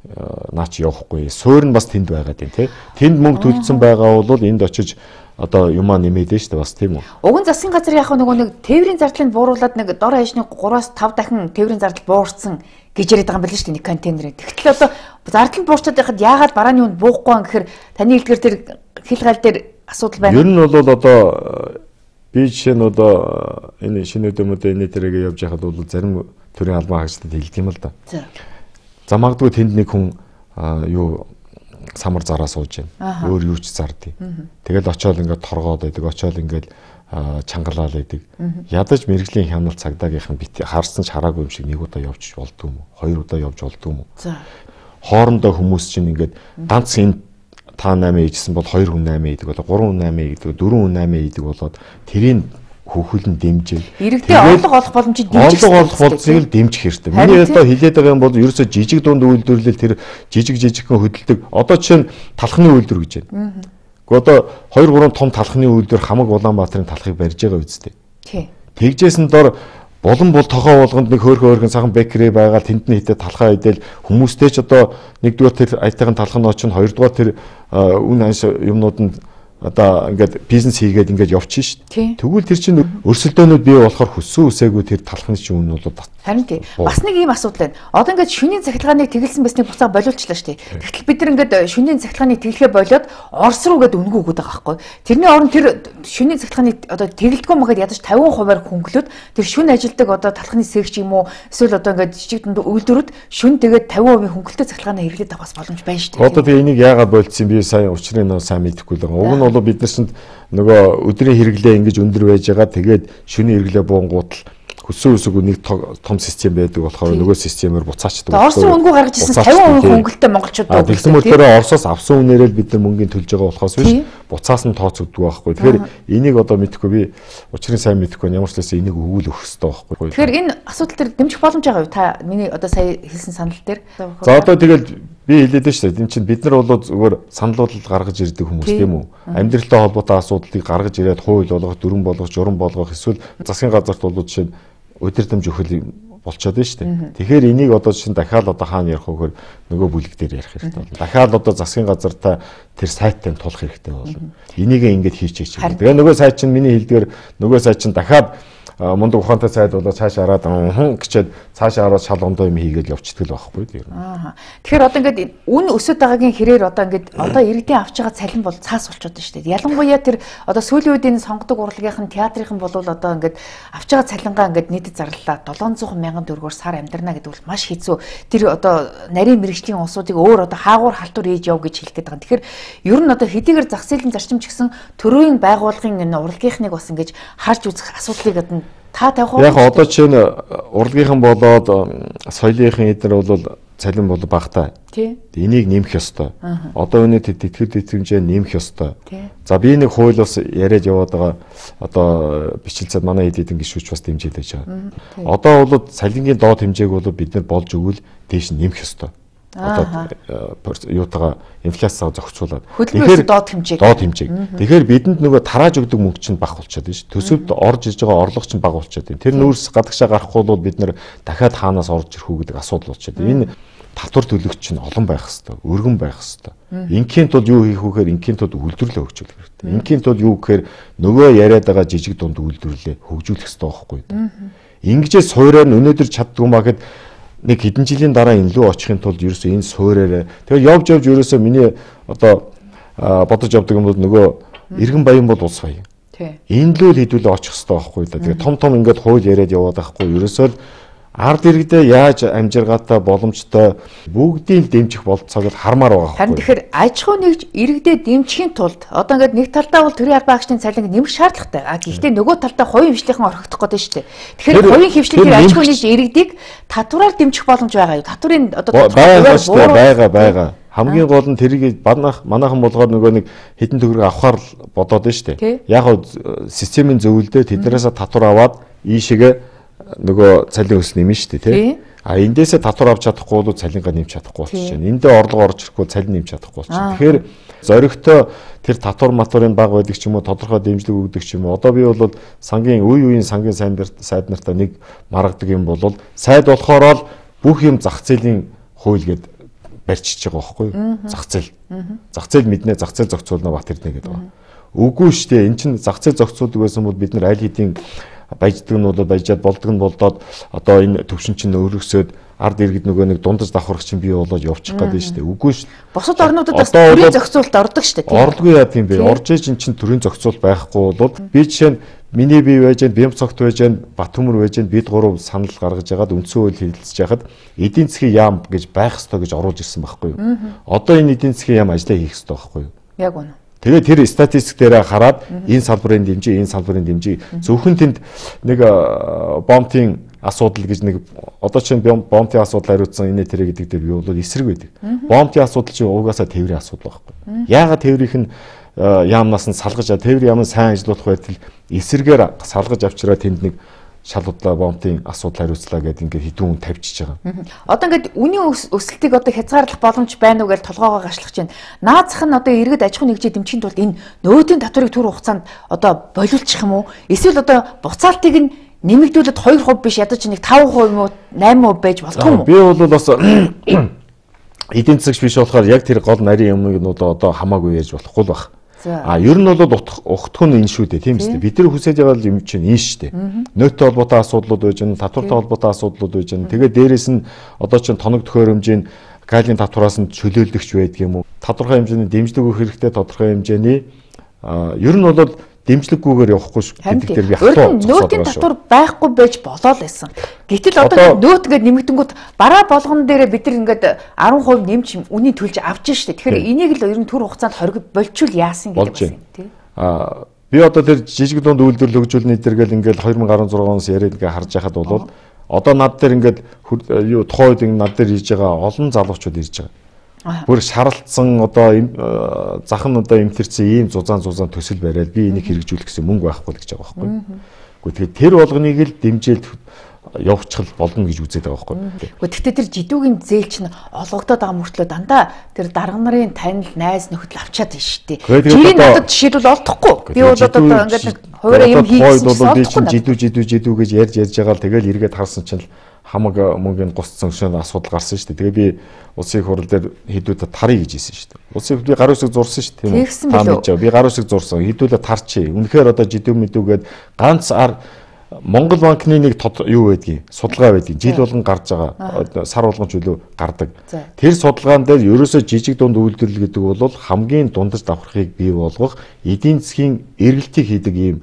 наач явахгүй. Суурь нь бас тэнд байгаа тийм тий. Тэнд мөнгө төлсөн байгаа бол энд очиж одоо юмаа нэмээд шүү дээ бас тийм үү. Уг нь засгийн газар яг нөгөө нэг тээврийн зардлыг бууруулад нэг дор хаяжны 3-5 дахин тээврийн зардал буурсан гэж яриад байгаа юм байна шүү дээ нэг контейнерээ. Тэгтэл одоо зардал буурчаад байхад яагаад барааны үнд буухгүй юм гэхээр таны хэлдгээр тэр хилгаал дээр асуудал байна. Ер нь бол одоо би жишээ нь одоо энэ шинэ өдөмөд энэ тэрэг явж байхад бол зарим төрийн албан хаагчдад хэлдэг юм л да. За магадгүй тэнд нэг хүн юу самар зараа сууж байна. Өөр юу ч зардыг. Тэгэл очиод ингээд торгоод байдаг. Очиод ингээд чангалал байдаг. Ядаж мэрэгжлийн хяналт цагдаагийнхан бит харсан ч хараагүй юм шиг нэг удаа явж болдгүй юм уу? Хоёр удаа явж болдгүй юм уу? Хоорондоо хүмүүс чинь ингээд ганц энэ та 8 ийжсэн бол 2 хүн 8 ийдэг болоо 3 хүн 8 ийдэг 4 хүн 8 ийдэг болоод тэрийг хөхүүлэн дэмжээл. Иргэдээ орлого олох боломжийг дэмжих боломжийг дэмжих хэрэгтэй. Миний одоо хэлээд байгаа юм бол ерөөсөө жижиг дунд үйлдвэрлэл тэр жижигхэн хөдөлдөг. Одоо чинь талхны үйлдвэр гэж байна. Гэхдээ одоо 2 3 том талхны үйлдвэр хамаг Улаанбаатарын талхыг барьж байгаа үстэй. Тий. Тэгжсэн дор болон бол тохоо болгонд нэг хөөрхөн сахан бекри байгаа тэнд нь хитэ талхаа идэл хүмүүстэй ч одоо нэгдүгээр тэр айтайхан талхан очно хоёрдугаар тэр үн анш юмнууд нь одоо ингээд бизнес хийгээд ингээд явчихна шүү дээ. Тэгвэл тэр чинь өрсөлдөөнүүд бий болохоор хөссөн үсээгүй тэр талхны чинь үн бол харин тий. Бас нэг ийм асуудал байна. Одоо ингээд шөнийн цахилгааныг тэгэлсэн байсныг буцаа болиулчлаа шүү дээ. Тэгтэл бид нар ингээд шөнийн цахилгааныг тэглэхээ болоод Орос руу гээд өнгө өгöd байгаа байхгүй. Тэрний оронд тэр шөнийн цахилгааныг одоо тэгэлдэггүй мэхэд ядаж 50% хөнгөлөд тэр шүн ажилдаг одоо талхны сэгч юм уу эсвэл одоо ингээд жижиг дунд үйлдвэрүүд шүн тэгээд 50% хөнгөлөлтөд цахилгаанаа хэрэглээд авах бас боломж байна шүү дээ. Одоо тэгээ энийг яагаад болцсон би сайн учрыг нь сайн мэдэхгүй л байгаа. Уг нь бол бид нар чинь нөгөө өдрийн хэрэглээ ингэж өндөр байж байгаа. Тэгээд шөнийн хэрэглээ буунгуудл хөссөн үсэг нэг том систем байдаг болохоор нөгөө системээр буцаачдаг. Орсын өнгөө гаргаж ирсэн 50% хөнгөлөлтөд монголчууд байна. Тэгсэн мөрөөр Оросоос авсан үнээрээ бид нар мөнгөний төлж байгаа болохоос биш буцаас нь тооцогддог байхгүй. Тэгэхээр энийг одоо мэдэхгүй би учрыг сайн мэдэхгүй ямар ч лээс энийг өгүүл өгөх хэрэгтэй байхгүй. Тэгэхээр энэ асуудал төр дэмжих боломж байгаа юу? Та миний одоо сая хэлсэн санал дээр. За одоо тэгэл би хэлээд байна шүү дээ. Энэ чинь бид нар бол зүгээр саналуудад гаргаж ирдэг хүмүүс тийм үү? Амьдралтай холбоотой асуудлыг гаргаж ирээд хууль болгох, дүрэн болгох, журам болгох эсвэл засгийн газарт бол жишээ нь удирдамж өгөх болчиход байна шүү дээ. Тэгэхээр энийг одоо чинь дахиад одоо хаана ярих вэ гэхээр нөгөө бүлэг дээр ярих хэрэгтэй болно. Дахиад одоо засгийн газартаа тэр сайттай тулах хэрэгтэй болно. Энийг ингээд хийчихэж байгаа. Тэгээ нөгөө сайт чинь миний хэлдгээр нөгөө сайт чинь дахиад мундаг ухаантай сайд болоо цааш хараад гэчээд цаашаа хараад шал ондоо юм хийгээд явчихдаг л байхгүй тийм. Тэгэхээр одоо ингээд үн өсөд байгаагийн хэрээр одоо ингээд одоо иргэдийн авч байгаа цалин бол цаас болчиход байна шүү дээ. Ялангуяа тэр одоо сүүлийн үед энэ сонгодог урлагийнхан театрынхан бол одоо ингээд авч байгаа цалингаа ингээд нийтэд зарлалаа 700 мянган төгрөгөөр сар амьдрна гэдэг бол маш хэцүү. Тэр одоо нарийн мэрэгжлийн улсуудыг өөр одоо хаагуур халтур хийж яв гэж хэлэх гээд байгаа. Тэгэхээр ер нь одоо хэдийгээр зах зээлийн зарчим ч гэсэн төрийн байгууллагын энэ урлагийнхныг бас ингээд харж үзэх асуудлыг одоо та тавих уу? Яг одоо чинь урлагийнхан болоод соёлынхан эдгээр бол цалин бол багтаа. Тий. Энийг нэмэх ёстой. Одоо өнөө тэтгэл дэтгэмжээ нэмэх ёстой. За би нэг хууль бас яриад яваад байгаа. Одоо бичил цад манай хэд хэдэн гишүүч бас дэмжиж байж байгаа. Одоо бол цалингийн доод хэмжээг бол бид нар болж өгвөл дээш нэмэх ёстой. Одоо юутайгаа инфляцаа зохицуулаад тэгэхээр доод хэмжээг. Тэгэхээр бидэнд нөгөө тарааж өгдөг мөнгө чинь бага болчиход байна шүү. Төсөвд орж иж байгаа орлого чинь бага болчиход байна. Тэр нүүрс гадагшаа гарахгүй бол бид нар дахиад хаанаас орж ирэх үү гэдэг асуудал болчиход байна. Энэ татвар төлөгч чинь олон байх хэвээр, өргөн байх хэвээр. Ингийн тулд юу хийх вэхээр ингийн тулд үйлдвэрлэлээ хөгжүүлэх хэрэгтэй. Ингийн тулд юу гэхээр нөгөө яриад байгаа жижиг дунд үйлдвэрлэлээ хөгжүүлэх хэрэгтэй байхгүй юу? Ингэжээ суураар нь өнөөдөр чаддгүй маа гэд нэг хэдэн жилийн дараа энэ лүү очихын тулд ерөөсөө энэ суураараа тэгээд явж ерөөсөө миний одоо бодож явдаг юм бол нөгөө иргэн баян бол улс баян. Энэ лүү л хэдүүлээ очих хэрэгтэй байхгүй да. Тэгээд том ингээд хууль яриад яваад байхгүй ерөөсөө л ард иргэдээ яаж амжиргаатай боломжтой бүгдийг дэмжих болцоог хармаар байгаа. Харин тэгэхээр аж ахуй нэгж иргэдээ дэмжихийн тулд одоо ингээд нэг талдаа бол төрийн албан хаагчдын цалинг нэмэх шаардлагатай. Гэхдээ нөгөө талдаа хувийн хвшлийнхэн орхигдох гэдэг шүү дээ. Тэгэхээр хувийн хвшлийг аж ахуй нэгж иргэдийг татвараар дэмжих боломж байгаа юу? Татварын одоо байгаа. Хамгийн гол нь тэрийг манайхан болгоод нөгөө нэг хэдэн төгрөг авахар бодоод байна шүү дээ. Яг нь системийн зөвлөдөө тэднээс татвар аваад ийшээгээ нөгөө цалин өс нэмнэ шүү дээ тий. А эндээсээ татвар авч чадахгүй бол цалингаа нэмж чадахгүй болчихж байна. Эндээ орлого орж ирэхгүй цалин нэмж чадахгүй болчихно. Тэгэхээр зоригтой тэр татвар матурын баг байдаг ч юм уу тодорхой дэмжлэг өгдөг ч юм уу. Одоо би бол сангийн үеийн сангийн сайд нартаа нэг маргадаг юм бол сайд болохоор л бүх юм зах зээлийн хууль гээд барьчиж байгаа байхгүй юу? Зах зээл. Зах зээл мэднэ, зах зээл зохицуулна бат ирнэ гэдэг байна. Үгүй шүү дээ. Эн чинь зах зээл зохицуулдаг байсан бол бид нар аль хэдийн баяждаг нь болоод баяжаад болдог нь болдоод одоо энэ төвшин чинь өөрөсөд ард иргэд нөгөө нэг дундаж давхарх чинь бий болоод явчих гээд байна шүү дээ. Үгүй шүү. Бусад орнуудад бас төрийн зохицуулалт ордог шүү дээ. Ордгүй яа тийм бэ? Орж иж эн чинь төрийн зохицуулалт байхгүй бол би жишээ нь миний бие байж гэн Бямцогт байж гэн Батөмөр байж гэн бид гурав санал гаргаж ягаад үндсэн хууль хэлэлцэж яхад эдийн засгийн яам гэж байх ёстой гэж оруулж ирсэн байхгүй юу? Одоо энэ эдийн засгийн яам ажиллаа хийх ёстой байхгүй юу? Яг үнэ. Тэгээ тэр статистик дээрээ хараад энэ салбарын дэмжиж, энэ салбарын дэмжиж зөвхөн тэнд нэг бомтын асуудал гэж нэг одоо чинь бомтын асуудал хариуцсан энэ тэрэ гэдэг дээр юу бол эсрэг байдаг. Бомтын асуудал чинь угаасаа тээврийн асуудал байхгүй. Яагаад тээврийнх нь яамнаас нь салгаж тээврийн яамыг сайн ажиллуулах байтал эсрэгээр салгаж авчираа тэнд нэг шалуудлаа бомтын асуудал хариуцлаа гэдэг ингээд хэдэн хүн тавьчихж байгаа. Одоо ингээд үнийн өсөлтийг одоо хязгаарлах боломж байна уу гэж толгоогоо гашлах чинь наацх нь одоо иргэд аж ахуйн нэгжийн дэмжихийн тулд энэ нөөтийн татварыг түр хугацаанд одоо болиулчих юм уу? Эсвэл одоо буцаалтыг нь нэмэгдүүлээд 2% биш ядаж нэг 5% юм уу 8% байж болтгоо юм уу? Би бол бас эдийн засагч биш болохоор яг тэр гол нарийн юмыг нь одоо хамаагүй яаж болохгүй л баг. Ер нь бол ухтх нь энэ шүү дээ тийм үстэй. Бид нар хүсэж байгаа юм чинь энэ шүү дээ. Нөөцтэй холбоотой асуудлууд байж гэн, татвартай холбоотой асуудлууд байж гэн. Тэгээд дээрэс нь одоо чинь тоног төхөөрөмжийн галийн татвараас нь чөлөөлөгч байдаг юм уу? Тодорхой хэмжээний дэмжлэг өгөх хэрэгтэй, тодорхой хэмжээний ер нь бол дэмжлэггүйгээр явахгүй гэдэг дээр би хатуу нөөтийн татвар байхгүй байж болоо л байсан. Гэтэл одоо нөөт ингээд нэмэгдэнгүүт бараа болгон дээр бид нар ингээд 10% нэмж үний төлж авч штэ. Тэгэхээр энийг л ер нь түр хугацаанд хориг болчул яасан гэдэг байсан тийм. Би одоо тэр жижиг дунд үйлдвэрлэл хөгжүүлний эдэргээл ингээд 2016 оноос яриад ингээд харж байхад бол одоо над дээр ингээд юу тухайн үед над дээр хийж байгаа олон залуучууд ирж байгаа. Бүр шаралцсан одоо зах нь одоо имтэрсэн ийм зузаан төсөл бариад би энийг хэрэгжүүлэх гэсэн мөнгө байхгүй гэж байгаа байхгүй. Гэхдээ тэр болгоныг л дэмжээлт явуучих болно гэж үзээд байгаа байхгүй. Гэхдээ тэр жидүүгийн зээл чинь олгогдоод байгаа мөртлөө дандаа тэр дарга нарын танил найз нөхөд авчаад байна шүү дээ. Жирийн надад жишээлбэл олдохгүй. Би бол одоо ингээд хуурай юм хийсэн чинь жидүү гэж ярьж байгаа л тэгэл эргээд харсан чинь хамаг мөнгөнд гусцсан шин асуудал гарсан шүү дээ. Тэгээ би улсын их хурал дээр хэдүүлээ тарья гэж хэлсэн шүү дээ. Улсын би гар үсэг зурсан шүү дээ. Тийм үү? Би гар үсэг зурсан. Хэдүүлээ тарчи. Үнэхээр одоо жидүү мэдүүгээд ганц Монгол банкны нэг юу байдгийг судалгаа байдгийг жил болгон гарч байгаа. Сар болгон ч үлээ гардаг. Тэр судалгаан дээр ерөөсөө жижиг дунд үйлдвэрлэл гэдэг бол хамгийн дундаж давхархыг бий болгох эдийн засгийн эргэлтийг хийдэг ийм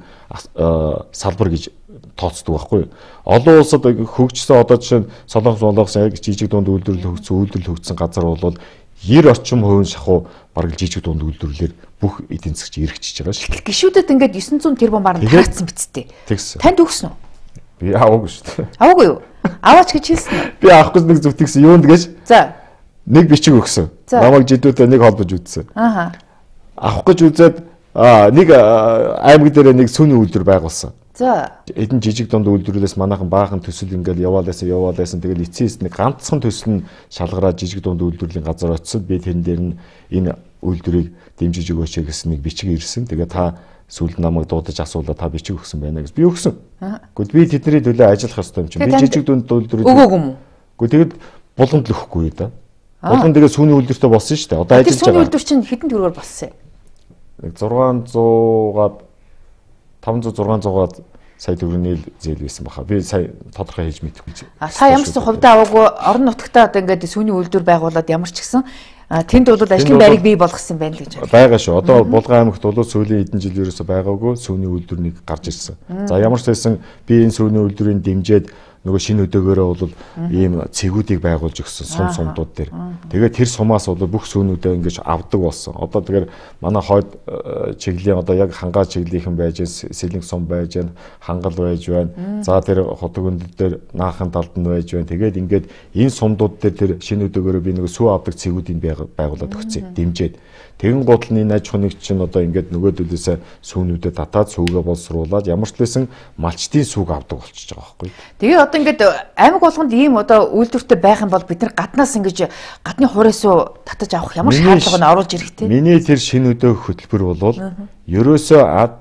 салбар гэж тооцдог байхгүй юу? Олон улсад хөгжсөн одоо жишээ нь Солонгос яг жижиг дунд үйлдвэрлэл хөгжсөн газар бол 90 орчим хувийн шахуу бараг жижиг дунд үйлдвэрлэлээр бүх эдийн засгч эргэжиж байгаа шүү. Гишүүдэд ингээд 900 тэрбум баран таацсан бицтэй. Танд өгсөн үү? Би аваагүй шүү дээ. Аваагүй юу? Аваач гэж хэлсэн үү? Би авахгүй нэг зүтгэсэн юунд гэж. За. Нэг бичиг өгсөн. Намайг жидүүтэй нэг холбож үзсэн. Ааха. Авах гэж үзээд нэг аймаг дээр нэг сүний үйлдвэр байгуулсан. За. Эдэн жижиг дунд үйлдвэрлэлээс манайхан баахан төсөл ингээл яваалаасан тэгэл эцээс нэг ганцхан төсөл нь шалгараад жижиг дунд үйлдвэрлэлийн газар очиод би тэрэн дээр нь энэ үйлдвэрийг дэмжиж өгөөч гэсэн нэг бичиг ирсэн. Тэгээ та сүүлд намайг дуудаж асуулаа та бичиг өгсөн байна гэж би өгсөн. Гэхдээ би тэдний төлөө ажиллах ёстой юм чинь. Би жижиг дунд үйлдвэрүүд өгөөг юм уу? Гэхдээ тэгэд булганд л өгөхгүй да. Булган тэгээ сүүний үйлдвэртэй болсон шүү дээ. Одоо ажиллаж байгаа. Сүүний үйлдвэр чинь хэдэн төгрөгөөр болсон юм? Нэг 600-аад 500-600-аад сая төгрөгийн зээл байсан баха. Би сая тодорхой хийж мэдэхгүй. Та ямар ч хувьдаа аваагүй орон нутгтаа одоо ингээд сүүний үйлдвэр байгуулад ямар ч гэсэн тэнд бол ажлын байрыг бий болгосон байна л гэж байгаа шүү. Одоо Булган аймагт бол сүүлийн хэдэн жил ерөөсөй байгаагүй сүүний үйлдвэрийг гарч ирсэн. За ямар ч байсан би энэ сүүний үйлдвэрийн дэмжээд нөгөө шинэ өдөөгөөрөө бол ийм цэгүүдийг байгуулж өгсөн сумдууд дээр. Тэгээд тэр сумаас бол бүх сүүнүүдээ ингэж авдаг болсон. Одоо тэгэхээр манай хойд чиглэлийн одоо яг хангаа чиглэлийнхэн байж, сэлэнг сум байж, хангал байж байна. За тэр хотог өндөд дээр наахан талд нь байж байна. Тэгээд ингээд энэ сумдууд дээр тэр шинэ өдөөгөөрөө би нөгөө сүү авдаг цэгүүдийг байгуулад өгсөн. Дэмжээд. Тэгэн гуталны аж ахуйн чинь одоо ингээд нөгөөдөлөөсөө сүүнүүдэд татаад сүүгээ боловсруулад ямар ч лсэн малчтын сүүг авдаг болчихж байгаа байхгүй. Тэгээ одоо ингээд аймаг болгонд ийм одоо үйлдвэртэй байх юм бол бид нар гаднаас ингэж гадны хураасуу татаж авах ямар шаардлага нь оруулж ирэхтэй. Миний тэр шинэ өдөө хөтөлбөр бол ерөөсөө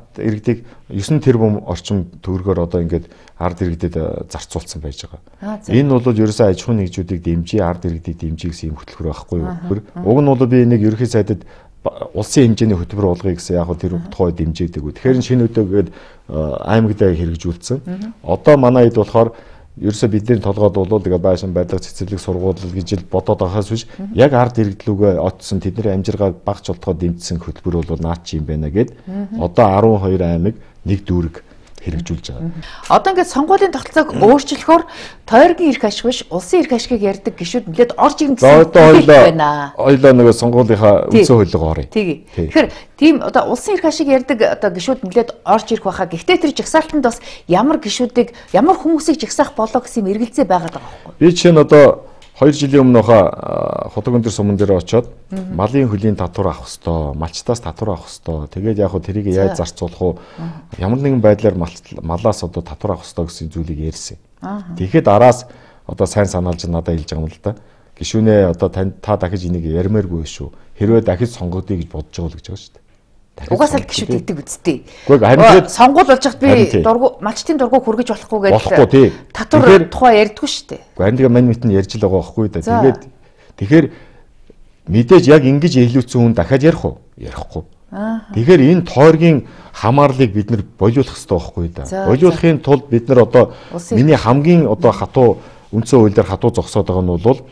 иргэдийг 9 тэрбум орчим төгрөгөөр одоо ингээд ард иргэдэд зарцуулсан байж байгаа. Энэ бол ерөөсөө аж ахуйн нэгжүүдийг дэмжиж, ард иргэдийг дэмжих гэсэн юм хөтөлбөр байхгүй юу? Уг нь бол би нэг ерөнхий сайдад улсын хэмжээний хөтөлбөр болгоё гэсэн яг тэр тухай дэмжээдэг. Тэгэхээр шинэ өдөөгээд аймагдаа хэрэгжүүлсэн. Одоо манай хэд болохоор ерөөсөө бидний толгойд бол тэгээ байшин барилга цэцэрлэг сургууль гэж бодоод байхаас биш яг ард иргэдлүүгээ отсон тэдний амжиргааг багч болтгоо дэмжсэн хөтөлбөр бол наад чи юм байна гэд одоо 12 аймаг нэг дүүрэг хэрэгжүүлж байгаа. Одоо ингээд сонгуулийн тогтолцоог өөрчлөхөөр тойргийн эрх ашиг биш улсын эрх ашигыг ярьдаг гишүүд нэлээд орж ирнэ гэсэн байна. Ойлоо нөгөө сонгуулийнхаа үндсэн хуулийг оръё. Тэгэхээр тийм одоо улсын эрх ашиг ярьдаг одоо гишүүд нэлээд орж ирэх байхаа. Гэхдээ тэр жагсаалтанд бас ямар гишүүдийг ямар хүмүүсийг жагсаах болоо гэсэн юм эргэлзээ байгаад байгаа байхгүй. Би чинь одоо 2 жилийн өмнө худаг өндөр суман дээр очиод малын хөлийн татвар авах хэвээр, малчтаас татвар авах хэвээр. Тэгээд яг хөө тэрийг яаж зарцуулах уу? Ямар нэгэн байдлаар малаас одоо татвар авах хэвээр гэсэн зүйлийг ярьсан. Тэгэхэд араас одоо сайн санаалж надад хэлж байгаа юм л да. Гишүүнээ одоо та дахиж энийг ярмааргүй шүү. Хэрвээ дахиж сонгогдъё гэж бодож байгаа л гэж байгаа шүү дээ. Угаасаа л гişүүд хэлдэг үсттэй. Харин сонгуул болж хад би малчтын дургу хүргэж болохгүй гэдэг татвар тухай ярьдгүй шүү дээ. Харин тэгээ мань мэт нь ярьж л байгаа байхгүй да. Тэгэхээр мэдээж яг ингэж хэлүүлсэн хүн дахиад ярих уу? Ярихгүй. Тэгэхээр энэ тойргийн хамаарлыг бид нар болиулах хэрэгтэй байхгүй да. Болиулахын тулд бид нар одоо миний хамгийн одоо хатуу үндсэн хуулиар хатуу зогсоод байгаа нь бол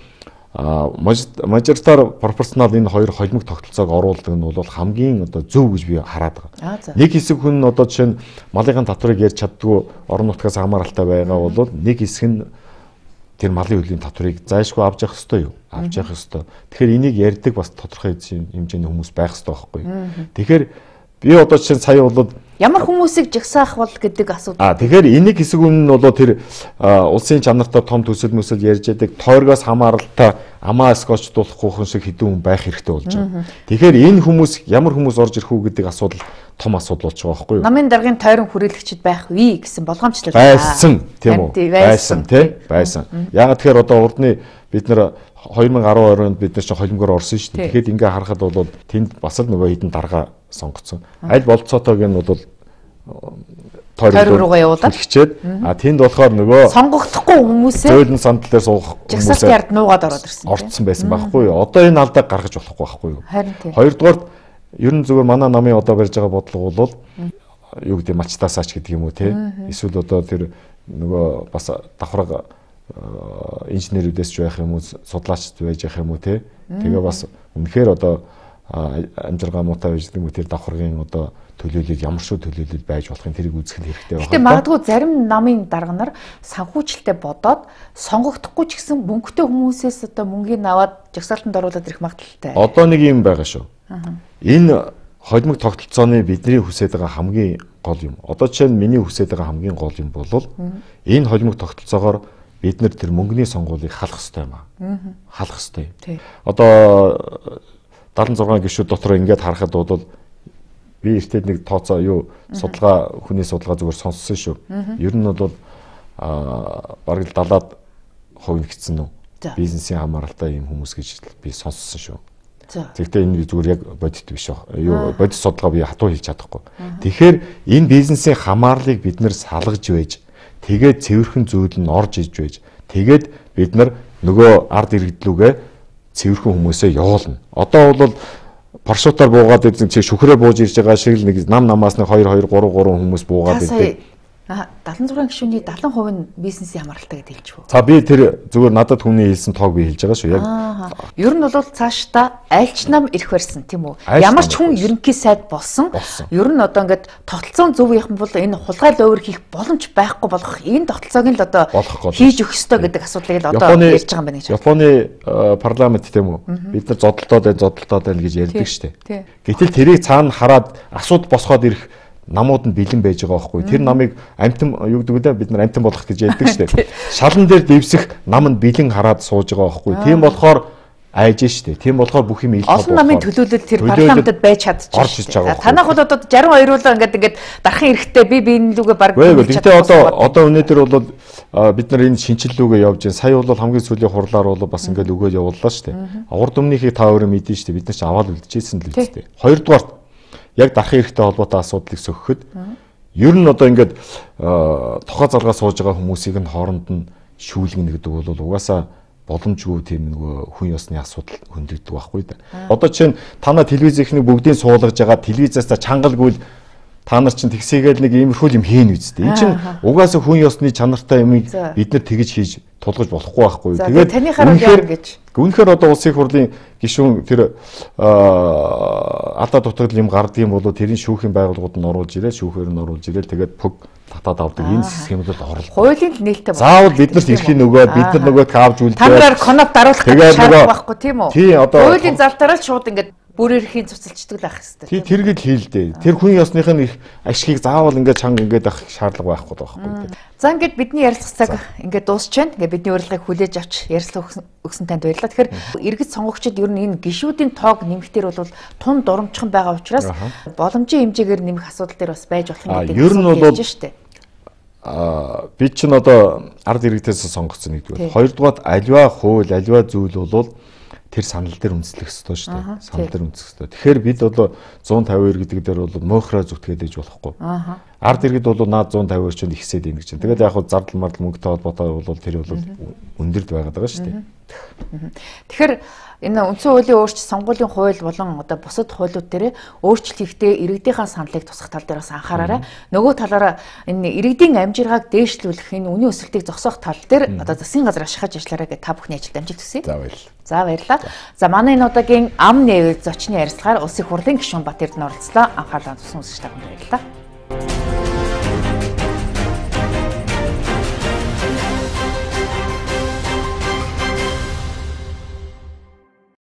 мажоритар пропорционал энэ хоёр холимог тогтолцоог оруулдаг нь бол хамгийн одоо зөв гэж би хараад байгаа. Нэг хэсэг хүн одоо жишээ нь малын татварыг ярьж чаддгүй орон нутгаас хамааралтай байгаа бол нэг хэсэг нь тэр малын хөлийн татварыг зайлшгүй авч явах ёстой юу? Авч явах ёстой. Тэгэхээр энийг ярьдаг бас тодорхой хэмжээний хүмүүс байх ёстой байхгүй. Тэгэхээр би одоо жишээ нь сая бол ямар хүмүүсийг жагсаах бол гэдэг асуудал. Тэгэхээр энийг хэсэг үнэн нь бол тэр улсын чанартай том төсөл мөсөл ярьж яадаг тойргоос хамааралтай амаа скотчлуулахгүй хүн шиг хэдэн хүн байх хэрэгтэй болж байгаа. Тэгэхээр энэ хүмүүс ямар хүмүүс орж ирэх үү гэдэг асуудал том асуудал болж байгаа байхгүй юу? Намын даргын тойрон хүрээлэгчд байх вэ гэсэн болгоомжтой байсан тийм үү? Байсан тий байсан. Яагаад тэгэхээр одоо урдны бид нар 2012 онд бид нар чинь холимгоор орсон шүү дээ. Тэгэхэд ингээ харахад бол тэнд бас л нөгөө хідэн дарга сонгоцсон. Аль болцоотойг нь бол тойрог руугаа явуулаад хичээд тэнд болохоор нөгөө сонгогдохгүй хүмүүсээ зөөлөн санд дээр суух хүмүүсээ ярд нуугаад ороод ирсэн. Орцсон байсан байхгүй юу? Одоо энэ алдааг гаргаж болохгүй байхгүй юу? Харин тийм. Хоёрдугаар ер нь зүгээр манай намын одоо барьж байгаа бодлого бол юу гэдэг мачтаасаач гэдэг юм уу те? Эсвэл одоо тэр нөгөө бас давхраг инженерүүдээс ч байх юм уу, судлаачд байж байх юм уу те? Тэгээ бас үнэхээр одоо амжиргаа муутай байж гэдэг юм уу тэр давхаргын одоо төлөөлөл ямар шүү төлөөлөл байж болохын тэрийг үзэх хэрэгтэй байна. Гэтэ магадгүй зарим намын дарга нар санхүүжилттэй бодоод сонгогдохгүй ч гэсэн мөнгөтэй хүмүүсээс одоо мөнгийг аваад жагсаалтанд оруулаад ирэх магадaltaй. Одоо нэг юм байгаа шүү. Энэ холимог тогтолцооны бидний хүсэж байгаа хамгийн гол юм. Одоо жишээ нь миний хүсэж байгаа хамгийн гол юм бол энэ холимог тогтолцоогоор бид нар тэр мөнгөний сонгуулийг халах хэрэгтэй юм аа. Халах хэрэгтэй. Одоо 76 гишүүд дотор ингээд харахад бол би эртээ нэг тооцоо юу судалгаа хүний судалгаа зүгээр сонссон шүү. Ер нь бол бараг 70% нэгдсэн үү? Бизнесийн хамааралтай юм хүмүүс гэж би сонссон шүү. Тэгэхдээ энэ зүгээр яг бодит биш аа. Юу бодит судалгаа би хатуу хийж чадахгүй. Тэгэхээр энэ бизнесийн хамаарлыг бид нэр салгаж байж тэгээд цэвэрхэн зүйл нь орж иж байж тэгээд бид нар нөгөө ард иргэдлүүгээ цэвэрхэн хүмүүсээ явуулна. Одоо бол парашютаар буугаад ирсэн чи шүхрээ бууж ирж байгаа шиг л нэг намаас нэг 2 3 хүмүүс буугаад ирдэг. 76 гишүүний 70% нь бизнесийн хамааралтай гэж хэлж байна. За би тэр зүгээр надад хүний хэлсэн тоог би хэлж байгаа шүү яг. Ер нь бол цаашдаа альч нам ирэх барьсан тийм үү? Ямар ч хүн ерөнхий сайд болсон. Ер нь одоо ингээд тогтолцоон зөв явах бол энэ хулгай ловер хийх боломж байхгүй болох энэ тогтолцоог л одоо хийж өгөх ёстой гэдэг асуудлыг л одоо ярьж байгаа юм байна гэж. Японы парламент тийм үү? Бид нар зодолтоод байна гэж ярьдаг шүү дээ. Гэтэл тэрийг цаана хараад асууд босгоод ирэх намууд нь бэлэн байж байгаа байхгүй. Тэр намыг амтан юу гэдэг вэ? Бид нар амтан болгох гэж ярьдаг шүү дээ. Шалан дээр дэвсэх нам нь бэлэн хараад сууж байгаа байхгүй. Тийм болохоор айж шүү дээ. Тийм болохоор бүх юм ил тод. Олон намын төлөөлөл тэр парламентод байж чадчихжээ. Танах бол одоо 62 руу ингээд дарахын эрэхтэй би биенлүүгээ баг чадчихсан. Одоо өнөөдөр бол бид нар энэ шинчиллүүгээ явж байна. Сая бол хамгийн сүүлийн хурлаар бол бас ингээд өгөөд явууллаа шүү дээ. Урд өмнөхийг та өөрөө мэдэн шүү дээ. Бид нар ч аваад үлдчихсэн л үстэй. Хоёрдугаар яг дарахын эрхтэй холбоотой асуудлыг сөхөхөд ер нь одоо ингээд тухай заргаа сууж байгаа хүмүүсийг нь хооронд нь шүүлгэнэ гэдэг бол угаасаа боломжгүй тийм нөгөө хүн ёсны асуудал хөндөгдөг байхгүй да. Одоо чинь танаа телевиз ихнийг бүгдийг суулгаж байгаа телевизээс чангалгүй та нар чинь тэгсээгээл нэг иймэрхүү юм хийн үсттэй. Энэ чинь угаасаа хүн ёсны чанартай юмыг бид нар тэгж хийж тулгаж болохгүй байхгүй. Тэгээд танихаараа ингэж. Үнэхээр одоо улсын их хурлын гишүүн тэр алдаа дутагдал юм гардыг юм бол тэрийн шүүхийн байгууллагууд нь оруулж ирээ, шүүхээр нь оруулж ирээ. Тэгээд пүг татаад авдаг энэ схемүүдэд оруулах. Хуулийн нээлттэй байна. Заавал биднэрт эрхийн нөгөөд бид нар нөгөөд авч үлдээ. Танаар конопт даруулах гэж шаардлага байхгүй тийм үү? Тий одоо хуулийн залтаараа л шууд ингээд бүр эрхийн цуцалчдаг л ах хэвээр. Тий тэргэл хийлдэ. Тэр хүн ёсных нь их ашигыг заавал ингээд чанга ингээд авах шаардлага байхгүй байхгүй. За ингээд бидний ярилцах цаг ингээд дуусч байна. Ингээд бидний урилгыг хүлээж авч ярилцлага өгсөн танд баярлалаа. Тэгэхээр иргэд сонгогчид ер нь энэ гишүүдийн тоог нэмэхтэр бол тун дурамчхан байгаа учраас боломжийн хэмжээгээр нэмэх асуудал дээр бас байж болох юм гэдэг. Ер нь бол бид чинь одоо ард иргэдээс сонгогдсон нэгдүгээр. Хоёрдугаар аливаа хууль, аливаа зүйл бол тэр санал дээр үндэслэх ёстой шүү дээ. Санал дээр үндэслэх ёстой. Тэгэхээр бид бол 152 гэдэг дээр бол муухраа зүтгээд ээж болохгүй. Ард иргэд бол наад 152 ч ихсээд ийн гэж чинь. Тэгээд яг хуу зардал мардал мөнгөтэй холбоотой бол тэр бол өндөрд байгаад байгаа шүү дээ. Тэгэхээр энэ үндсэн хуулийн өөрчлөлт, сонгуулийн хууль болон одоо бусад хуулиуд дээр өөрчлөлт хийхдээ иргэдийнхаа саналыг тусах тал дээр бас анхаараарай. Нөгөө талаараа энэ иргэдийн амжиргааг дээшлүүлэх энэ үнийн өсөлтийг зогсоох тал дээр одоо засгийн газар ашиглаж ажиллаарай гэж та бүхний ажилд амжилт хүсье. За баярлалаа. За баярлалаа. За манай энэ удаагийн ам нээвэд зочны ярилцлагаар улсын хурлын гишүүн Бат Эрдэнэ оролцлоо. Анхаарлаа туссан үзэгч та бүхэнд баярлалаа.